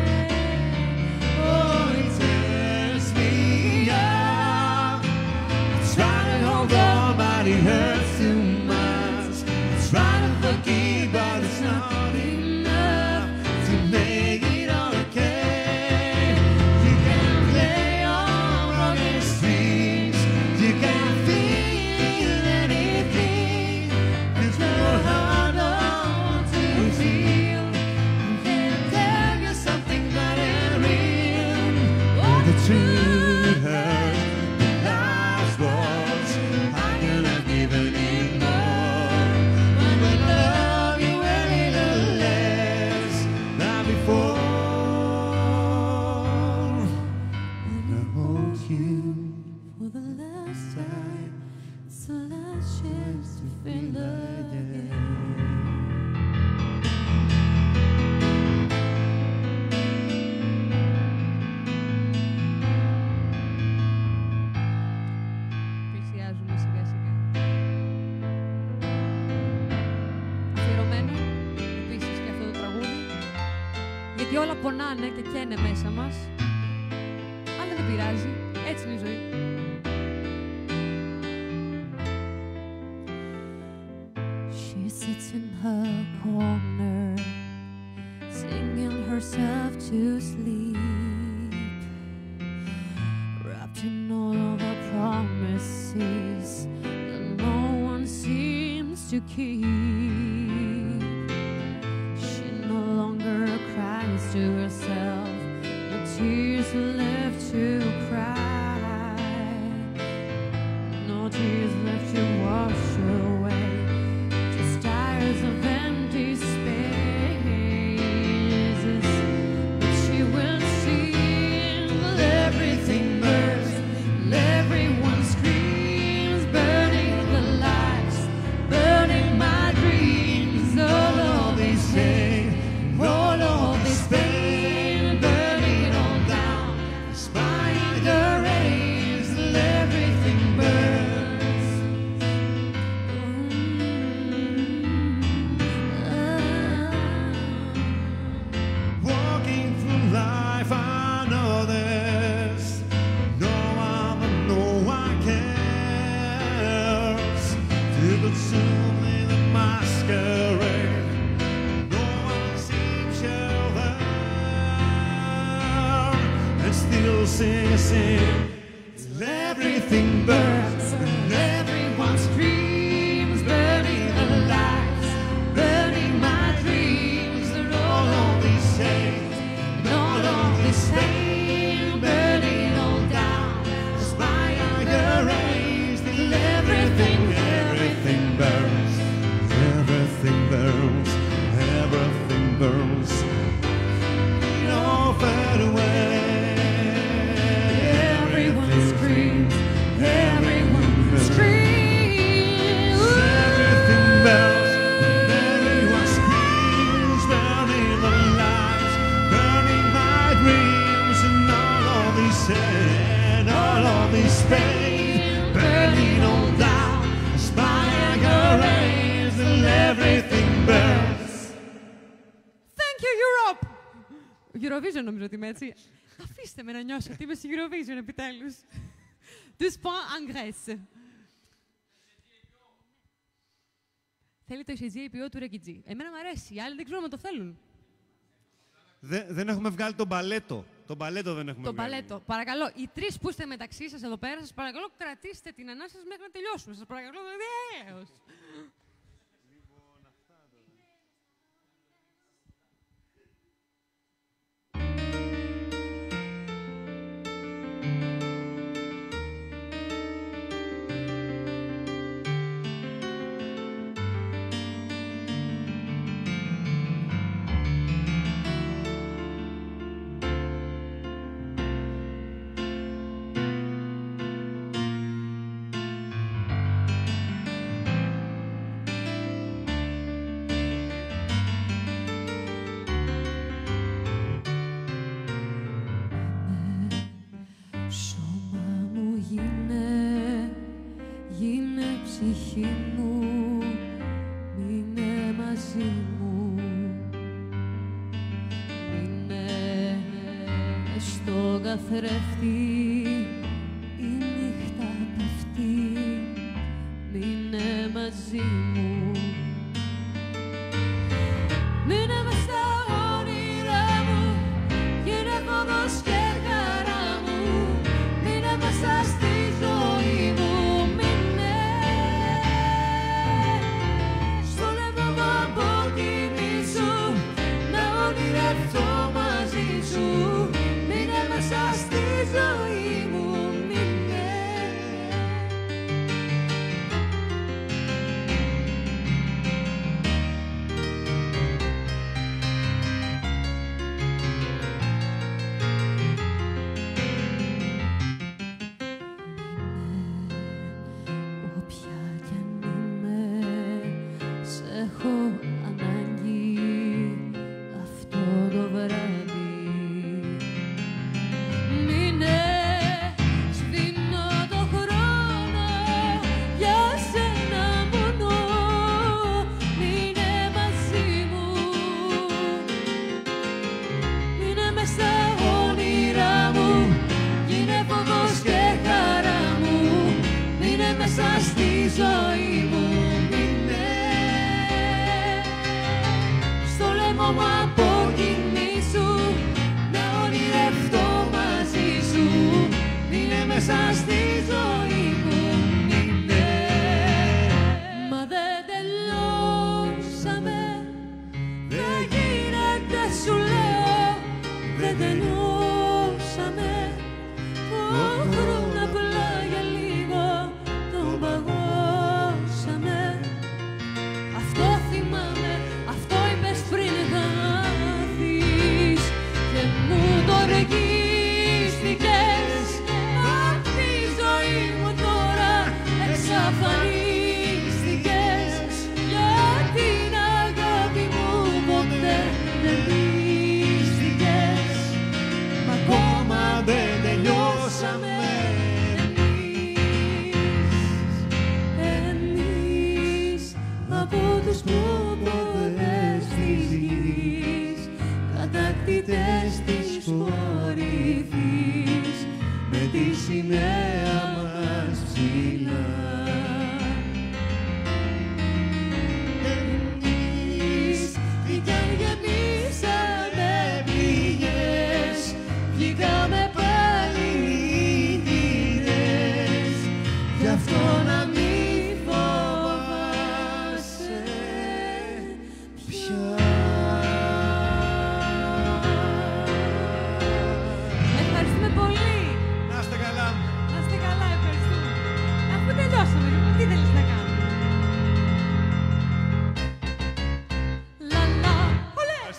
Oh, it tears me up. I try to hold on, but it hurts too much. I try to forgive, but it's not enough to make it all okay. You can play on broken strings. You can feel anything that your heart don't want to feel. I can tell you something that ain't real. Oh, the truth hurts. The last words I cannot give anymore. When I love you a little less than before. When I hold you For the last time, it's the last chance to feel again. Πλησιάζουμε σιγά σιγά. Αφιερωμένο επίσης και αυτό το τραγούδι, γιατί όλα πονάνε και καίνε μέσα μας, αλλά δεν πειράζει, έτσι είναι η ζωή. She sits in her corner, singing herself to sleep, wrapped in all of her promises that no one seems to keep. She no longer cries to herself, no tears are left to cry, no tears left to wash away, just tires of empty spaces. But she will see till everything burns, till everyone screams, burning the lights, burning my dreams. sing, sing. Till everything burns and everyone screams, burning the lights, burning my dreams, and all of these shades, and all of this pain, burning all down as my anger rains. Till everything, everything burns, everything burns, everything burns. No further away. Everyone screams, everyone screams. Everything burns, everyone screams, burning the lights, burning my dreams, and all of this sin, all of this pain, burning all down as my anger rains, till everything burns. Thank you, Europe! Eurovision νομίζω ότι είμαι έτσι. Αφήστε με να νιώσω ότι είμαι στη Eurovision επιτέλους. Deux points en Grèce. Θέλει το ECG του Ρεκιτζή. Εμένα μου αρέσει, οι άλλοι δεν ξέρουν αν το θέλουν. Δεν έχουμε βγάλει τον μπαλέτο. Το μπαλέτο δεν έχουμε Το βγάλει. μπαλέτο. Παρακαλώ, οι τρεις που είστε μεταξύ σας εδώ πέρα, σας παρακαλώ κρατήστε την ανάσα σας μέχρι να τελειώσουμε. Σας παρακαλώ, βεβαίως. Ψυχή μου, μείνε μαζί μου, μείνε στο καθρέφτη, η νύχτα πέφτει, μείνε μαζί μου, μείνε μες στα όνειρά μου, γίνε φόβος και χαρά μου, μείνε μέσα στη ζωή μου. Ζωή μου μείνε. Όποια κι αν είμαι, σε έχω ανάγκη αυτό το βράδυ. Μέσα στη ζωή μου μείνε, στο λαιμό μου αποκοιμήσου, να ονειρευτώ μαζί σου, μείνε μέσα στη ζωή μου μείνε. Μα δεν τελειώσαμε, δεν γίνεται σου λέω, δεν τελειώσαμε, το χρόνο απλά για λίγο παγώσαμε. Αυτό θυμάμαι, αυτό είπες πριν.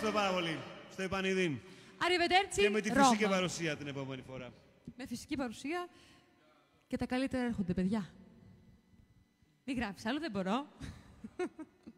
Ευχαριστώ πάρα πολύ. Στο επανειδήν. Arrivederci, Και με τη Ρώμα. φυσική παρουσία την επόμενη φορά. Με φυσική παρουσία και τα καλύτερα έρχονται, παιδιά. Μην γράφεις άλλο, δεν μπορώ.